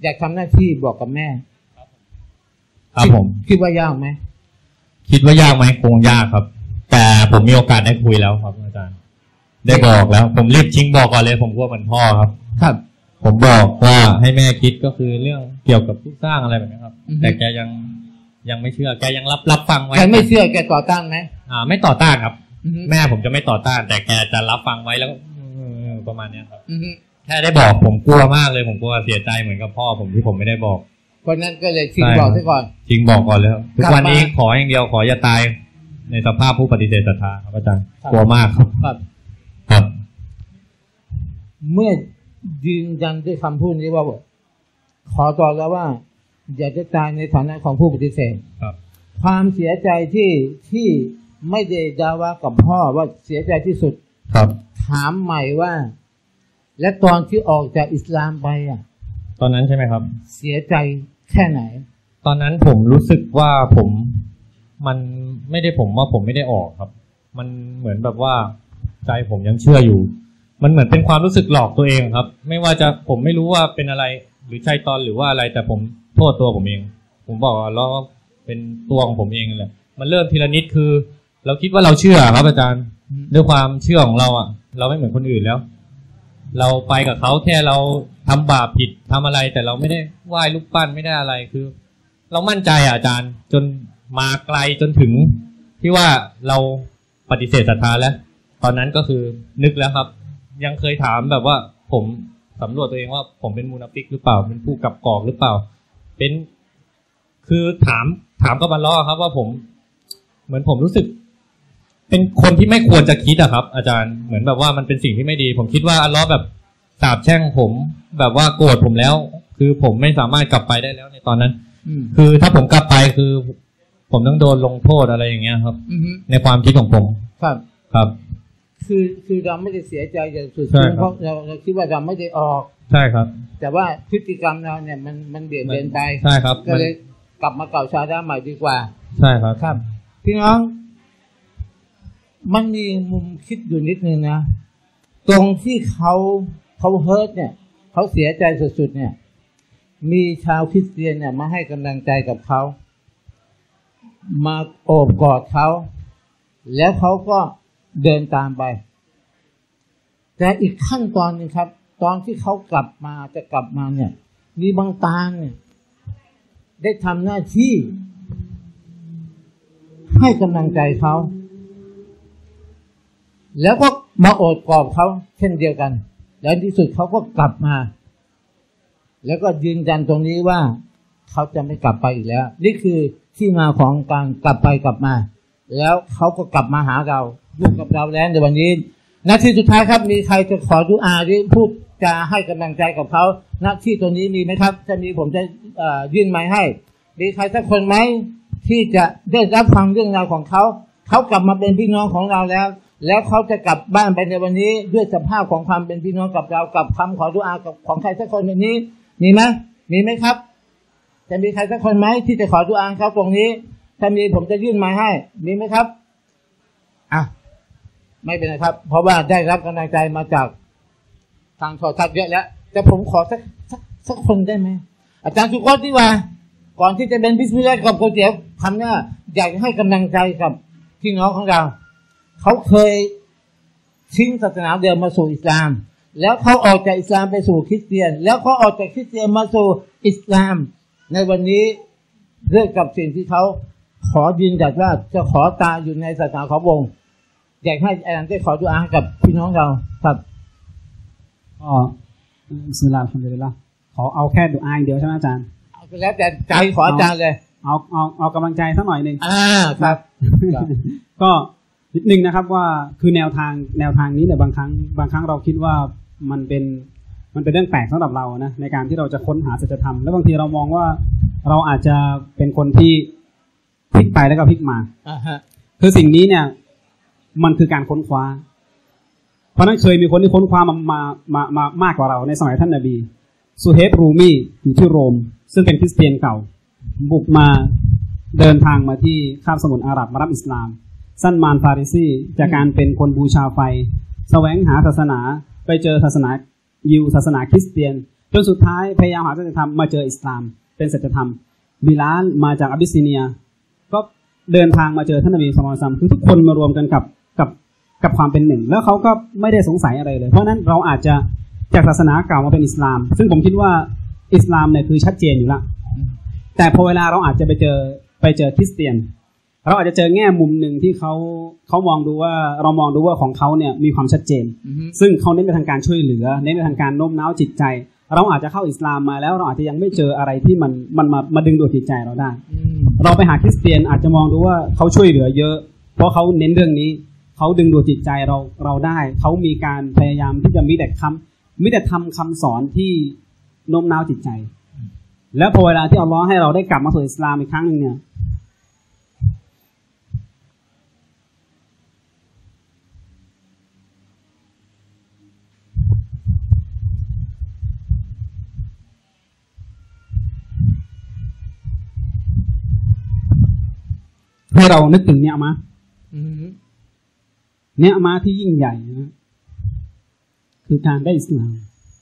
อยากทำหน้าที่บอกกับแม่ครับผมคิดว่ายากไหมคิดว่ายากไหมคงยากครับแต่ผมมีโอกาสได้คุยแล้วครับอาจารย์ได้บอกแล้วผมรีบชิงบอกก่อนเลยผมกลัวเหมือนพ่อครับครับผมบอกว่าให้แม่คิดก็คือเรื่องเกี่ยวกับผู้สร้างอะไรแบบนี้ครับแต่แกยังไม่เชื่อแกยังรับฟังไว้แกไม่เชื่อแกต่อต้านไหมไม่ต่อต้านครับแม่ผมจะไม่ต่อต้านแต่แกจะรับฟังไว้แล้วประมาณนี้ครับแค่ได้บอกผมกลัวมากเลยผมกลัวเสียใจเหมือนกับพ่อผมที่ผมไม่ได้บอกคนนั้นก็เลยชิงบอกซะก่อนชิงบอกก่อนแล้วทุกวันนี้ขออย่างเดียวขออย่าตายในสภาพผู้ปฏิเสธศรัทธาครับอาจารย์กลัวมากครับเมื่อยืนยันด้วยคำพูดนี้ว่าขอต่อแล้วว่าอยากจะตายในฐานะของผู้ปฏิเสธความเสียใจที่ไม่ได้ดาว่ากับพ่อว่าเสียใจที่สุดครับถามใหม่ว่าและตอนที่ออกจากอิสลามไปตอนนั้นใช่ไหมครับเสียใจแค่ไหนตอนนั้นผมรู้สึกว่ามันไม่ได้ผมว่าผมไม่ได้ออกครับมันเหมือนแบบว่าใจผมยังเชื่ออยู่มันเหมือนเป็นความรู้สึกหลอกตัวเองครับไม่ว่าจะผมไม่รู้ว่าเป็นอะไรหรือชัยฏอนหรือว่าอะไรแต่ผมโทษตัวผมเองผมบอกว่าเราเป็นตัวของผมเองแหละมันเริ่มทีละนิดคือเราคิดว่าเราเชื่อครับอาจารย์ด้วยความเชื่อของเราเราไม่เหมือนคนอื่นแล้วเราไปกับเขาแค่เราทำบาปผิดทำอะไรแต่เราไม่ได้ไหว้รูปปั้นไม่ได้อะไรคือเรามั่นใจอาจารย์จนมาไกลจนถึงที่ว่าเราปฏิเสธศรัทธาแล้วตอนนั้นก็คือนึกแล้วครับยังเคยถามแบบว่าผมสำรวจตัวเองว่าผมเป็นมุนาฟิกหรือเปล่าเป็นผู้กับกอกหรือเปล่าเป็นคือถามกับอัลเลาะห์ครับว่าผมเหมือนผมรู้สึกเป็นคนที่ไม่ควรจะคิดครับอาจารย์เหมือนแบบว่ามันเป็นสิ่งที่ไม่ดีผมคิดว่าอัลเลาะห์แบบสาปแช่งผมแบบว่าโกรธผมแล้วคือผมไม่สามารถกลับไปได้แล้วในตอนนั้นคือถ้าผมกลับไปคือผมต้องโดนลงโทษอะไรอย่างเงี้ยครับในความคิดของผมครับคือเราไม่ได้เสียใจอย่างสุดเพราะเราคิดว่าเราไม่ได้ออกใช่ครับแต่ว่าพฤติกรรมเราเนี่ยมันเบี่ยงเบนไปใช่ครับก็เลยกลับมาเก่าชาดาใหม่ดีกว่าใช่ครับครับพี่น้องมันมีมุมคิดอยู่นิดนึงนะตรงที่เขาเฮิร์ตเนี่ยเขาเสียใจสุดๆเนี่ยมีชาวคริสเตียนเนี่ยมาให้กำลังใจกับเขามาโอบกอดเขาแล้วเขาก็เดินตามไปแต่อีกขั้นตอนนึงครับตอนที่เขากลับมาเนี่ยมีบางตาเนี่ยได้ทำหน้าที่ให้กำลังใจเขาแล้วก็มาโอบกอดเขาเช่นเดียวกันแล้วที่สุดเขาก็กลับมาแล้วก็ยืนยันตรงนี้ว่าเขาจะไม่กลับไปอีกแล้วนี่คือที่มาของการกลับไปกลับมาแล้วเขาก็กลับมาหาเราอยู่กับเราแล้วในวันนี้นาทีสุดท้ายครับมีใครจะขอดุอาหรือพูดจะให้กำลังใจกับเขาณที่ตรงนี้มีไหมครับถ้ามีผมจะยื่นไมค์ให้มีใครสักคนไหมที่จะได้รับฟังเรื่องราวของเขากลับมาเป็นพี่น้องของเราแล้วเขาจะกลับบ้านไปในวันนี้ด้วยสภาพของความเป็นพี่น้องกับเรากับคำขอดุอาของใครสักคนในนี้มีไหมครับจะมีใครสักคนไหมที่จะขอดุอาเขาตรงนี้ถ้ามีผมจะยื่นไมค์ให้มีไหมครับไม่เป็นไรครับเพราะว่าได้รับกำลังใจมาจากทางโทรทัศน์เยอะแล้วแต่ผมขอสักคนได้ไหมอาจารย์สุกรที่ว่าก่อนที่จะเป็นบิสมิลลาห์กับก๋วยเตี๋ยวทำเนี่ยอยากให้กำลังใจกับพี่น้องของเราเขาเคยทิ้งศาสนาเดิมมาสู่อิสลามแล้วเขาออกจากอิสลามไปสู่คริสเตียนแล้วเขาออกจากคริสเตียนมาสู่อิสลามในวันนี้เรื่องกับสิ่งที่เขาขอยืนยันว่าจะขอตายอยู่ในศาสนาของพระองค์อยากให้อาจารย์ได้ขอดุอากับพี่น้องเราครับบิสมิลลาฮิรเราะห์มานิรเราะฮีมขอเอาแค่ดุอาอย่างเดียวใช่ไหมอาจารย์เอาแล้วแต่ใจขออาจารย์เลยเอากำลังใจสักหน่อยนึงครับก็นิดนึงนะครับว่าคือแนวทางนี้เนี่ยบางครั้งเราคิดว่ามันเป็นเรื่องแปลกสำหรับเรานะในการที่เราจะค้นหาสัจธรรมแล้วบางทีเรามองว่าเราอาจจะเป็นคนที่พลิกไปแล้วก็พลิกมาคือสิ่งนี้เนี่ยมันคือการค้นคว้าเพราะนั้นเคยมีคนที่ค้นคว้ามามากกว่าเราในสมัยท่านนบีซูเฮบรูมีอยู่ที่โรมซึ่งเป็นคริสเตียนเก่าบุกมาเดินทางมาที่คาบสมุทรอาหรับมารับอิสลามซันมานฟาริซีจากการเป็นคนบูชาไฟแสวงหาศาสนาไปเจอศาสนายิวศาสนาคริสเตียนจนสุดท้ายพยายามหาสัจธรรมมาเจออิสลามเป็นสัจธรรมบิลาลมาจากอับบิสซิเนียก็เดินทางมาเจอท่านนบีศ็อลลัลลอฮุอะลัยฮิวะซัลลัมคือทุกคนมารวมกันกับความเป็นหนึ่งแล้วเขาก็ไม่ได้สงสัยอะไรเลยเพราะนั้นเราอาจจะจากศาสนาเก่ามาเป็นอิสลามซึ่งผมคิดว่าอิสลามเนี่ยคือชัดเจนอยู่ละแต่พอเวลาเราอาจจะไปเจอคริสเตียนเราอาจจะเจอแง่มุมหนึ่งที่เขามองดูว่าเรามองดูว่าของเขาเนี่ยมีความชัดเจนซึ่งเขาเน้นไปทางการช่วยเหลือเน้นไปทางการโน้มน้าวจิตใจเราอาจจะเข้าอิสลามมาแล้วเราอาจจะยังไม่เจออะไรที่มันมาดึงดูดจิตใจเราได้เราไปหาคริสเตียนอาจจะมองดูว่าเขาช่วยเหลือเยอะเพราะเขาเน้นเรื่องนี้เขาดึงดูดจิตใจเราได้เขามีการพยายามที่จะมีแต่ทำคำสอนที่โน้มน้าวจิตใจแล้วพอเวลาที่อัลเลาะห์ให้เราได้กลับมาสู่อิสลามอีกครั้งนึงเนี่ยให้เรานึกถึงเนี่ยมาที่ยิ่งใหญ่นะคือการได้อิสลาม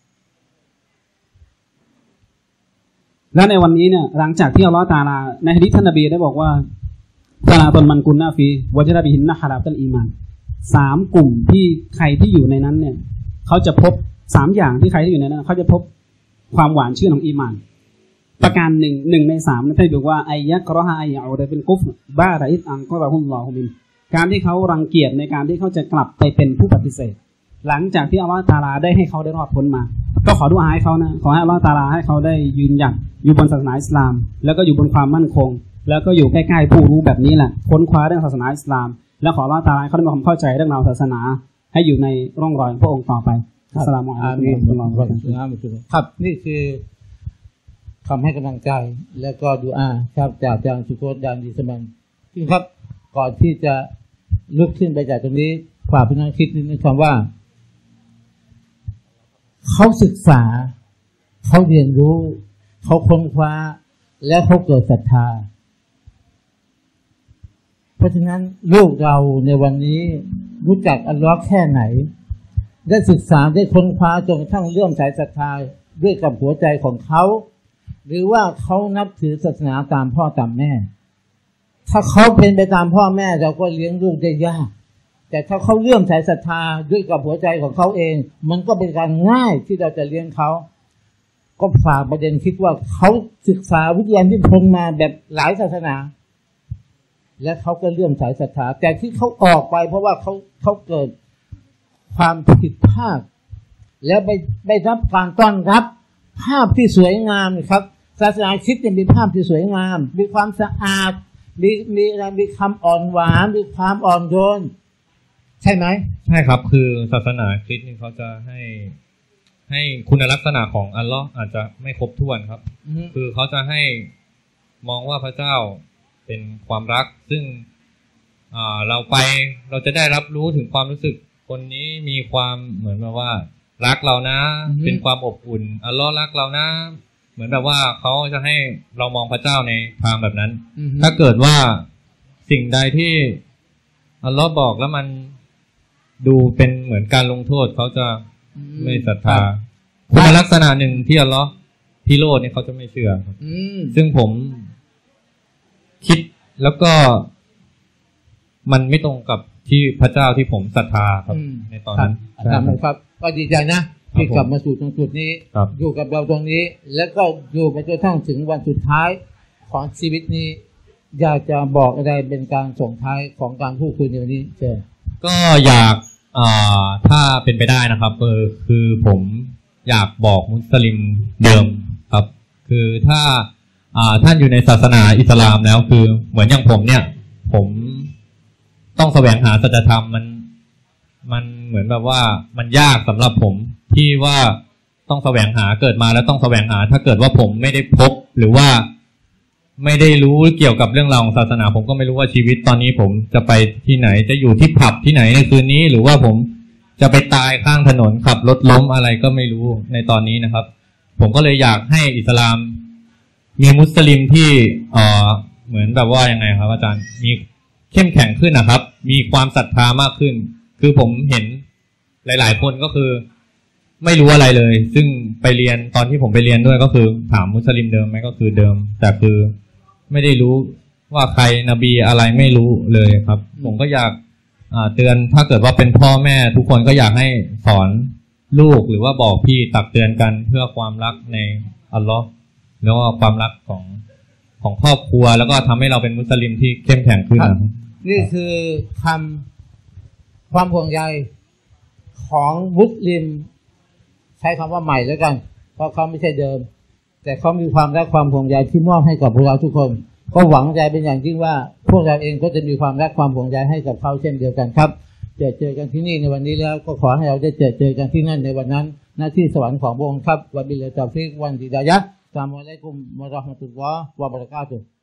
และในวันนี้เนี่ยหลังจากที่อัลเลาะห์ตะอาลาในหะดีษท่านนบีได้บอกว่าซะลาตุนมันกุนนาฟีวะญะดะบิฮินนะฮะลาตัลอีมาน3กลุ่มที่ใครที่อยู่ในนั้นเนี่ยเขาจะพบ3อย่างที่ใครที่อยู่ในนั้นเขาจะพบความหวานชื่นของอีมานประการหนึ่งใน3นั้นท่านบอกว่าอัยยะกรอฮะอัยยะอูดะบิลกุฟรบาดะอิซอันกอรอฮุลลอฮุมินการที่เขารังเกียจในการที่เขาจะกลับไปเป็นผู้ปฏิเสธหลังจากที่อัลเลาะห์ตะอาลาได้ให้เขาได้รอดพ้นมาก็ขอดุอาให้เขานะขอให้อัลเลาะห์ตะอาลาให้เขาได้ยืนหยัดอยู่บนศาสนาอิสลามแล้วก็อยู่บนความมั่นคงแล้วก็อยู่ใกล้ๆผู้รู้แบบนี้แหละค้นคว้าเรื่องศาสนาอิสลามและขออัลเลาะห์ตะอาลาให้เขาได้มีความเข้าใจเรื่องราวศาสนาให้อยู่ในร่องรอยของพระองค์ต่อไปอัสสลามุอะลัยกุมวะเราะห์มะตุลลอฮิวะบะเราะกาตุฮ์ครับนี่คือคำให้กำลังใจและก็ดุอาครับจากอาจารย์สุโขทัย ดีสมันจริงครับก่อนที่จะลุกขึ้นไปจากตรงนี้ฝากพี่น้องคิดนิดนึงคำว่าเขาศึกษาเขาเรียนรู้เขาค้นคว้าและเขาเกิดศรัทธาเพราะฉะนั้นลูกเราในวันนี้รู้จักอัลเลาะห์แค่ไหนได้ศึกษาได้ค้นคว้าจนกระทั่งเลื่อมใสศรัทธาด้วยกับหัวใจของเขาหรือว่าเขานับถือศาสนาตามพ่อตามแม่ถ้าเขาเป็นไปตามพ่อแม่เราก็เลี้ยงลูกได้ยากแต่ถ้าเขาเลื่อมใสศรัทธาด้วยกับหัวใจของเขาเองมันก็เป็นการง่ายที่เราจะเลี้ยงเขาก็ฝากประเด็นคิดว่าเขาศึกษาวิทยานิพนธ์มาแบบหลายศาสนาและเขาก็เลื่อมใสศรัทธาแต่ที่เขาออกไปเพราะว่าเขาเกิดความผิดพลาดแล้วไปรับการต้อนรับภาพที่สวยงามครับศาสนาคริสต์มีภาพที่สวยงามมีความสะอาดมีคำอ่อนหวานมีความอ่อนโยนใช่ไหมใช่ครับคือศาสนาคริสต์นี่เขาจะให้คุณลักษณะของอัลเลาะห์อาจจะไม่ครบถ้วนครับคือเขาจะให้มองว่าพระเจ้าเป็นความรักซึ่งเราจะได้รับรู้ถึงความรู้สึกคนนี้มีความเหมือนแบบว่ารักเรานะเป็นความอบอุ่นอัลเลาะห์รักเรานะเหมือนแบบว่าเขาจะให้เรามองพระเจ้าในทางแบบนั้นถ้าเกิดว่าสิ่งใดที่อัลเลาะห์บอกแล้วมันดูเป็นเหมือนการลงโทษเขาจะไม่ศรัทธาคุณลักษณะหนึ่งที่อัลเลาะห์พิโรธเนี่ยเขาจะไม่เชื่อซึ่งผมคิดแล้วก็มันไม่ตรงกับที่พระเจ้าที่ผมศรัทธาครับในตอนนั้นครับก็ดีใจนะที่กลับมาสู่ตรงจุดนี้อยู่กับเราตรงนี้แล้วก็อยู่ไปจนทั้งถึงวันสุดท้ายของชีวิตนี้อยากจะบอกอะไรเป็นการส่งท้ายของการพูดคุยในวันนี้เชิญก็อยากถ้าเป็นไปได้นะครับคือผมอยากบอกมุสลิมเดิมครับคือถ้าท่านอยู่ในศาสนาอิสลามแล้วคือเหมือนอย่างผมเนี่ยผมต้องแสวงหาสัจธรรมมันเหมือนแบบว่ามันยากสำหรับผมที่ว่าต้องแสวงหาเกิดมาแล้วต้องแสวงหาถ้าเกิดว่าผมไม่ได้พบหรือว่าไม่ได้รู้เกี่ยวกับเรื่องราวของศาสนาผมก็ไม่รู้ว่าชีวิตตอนนี้ผมจะไปที่ไหนจะอยู่ที่ผับที่ไหนในคืนนี้หรือว่าผมจะไปตายข้างถนนขับรถล้มอะไรก็ไม่รู้ในตอนนี้นะครับผมก็เลยอยากให้อิสลามมีมุสลิมที่เหมือนแบบว่ายังไงครับอาจารย์มีเข้มแข็งขึ้นนะครับมีความศรัทธามากขึ้นคือผมเห็นหลายๆคนก็คือไม่รู้อะไรเลยซึ่งไปเรียนตอนที่ผมไปเรียนด้วยก็คือถามมุสลิมเดิมไหมก็คือเดิมแต่คือไม่ได้รู้ว่าใครนบีอะไรไม่รู้เลยครับผมก็อยากเตือนถ้าเกิดว่าเป็นพ่อแม่ทุกคนก็อยากให้สอนลูกหรือว่าบอกพี่ตักเตือนกันเพื่อความรักในอัลลอฮ์แล้วก็ความรักของครอบครัวแล้วก็ทำให้เราเป็นมุสลิมที่เข้มแข็งขึ้นนี่คือความห่วงใยของมุสลิมใช้คำว่าใหม่แล้วกันเพราะเขาไม่ใช่เดิมแต่เขามีความรักความห่วงใยที่มอบให้กับพวกเราทุกคนก็หวังใจเป็นอย่างยิ่งว่าพวกเราเองก็จะมีความรักความห่วงใยให้กับเขาเช่นเดียวกันครับเจอกันที่นี่ในวันนี้แล้วก็ขอให้เราได้เจอกันที่นั่นในวันนั้นหน้าที่สวรรค์ของพระองค์ครับวะบิลลาฮิตอฟิกวันฮิดายะฮ์อัสสลามุอะลัยกุมวะเราะห์มะตุลลอฮ์วะบะเราะกาตุฮ์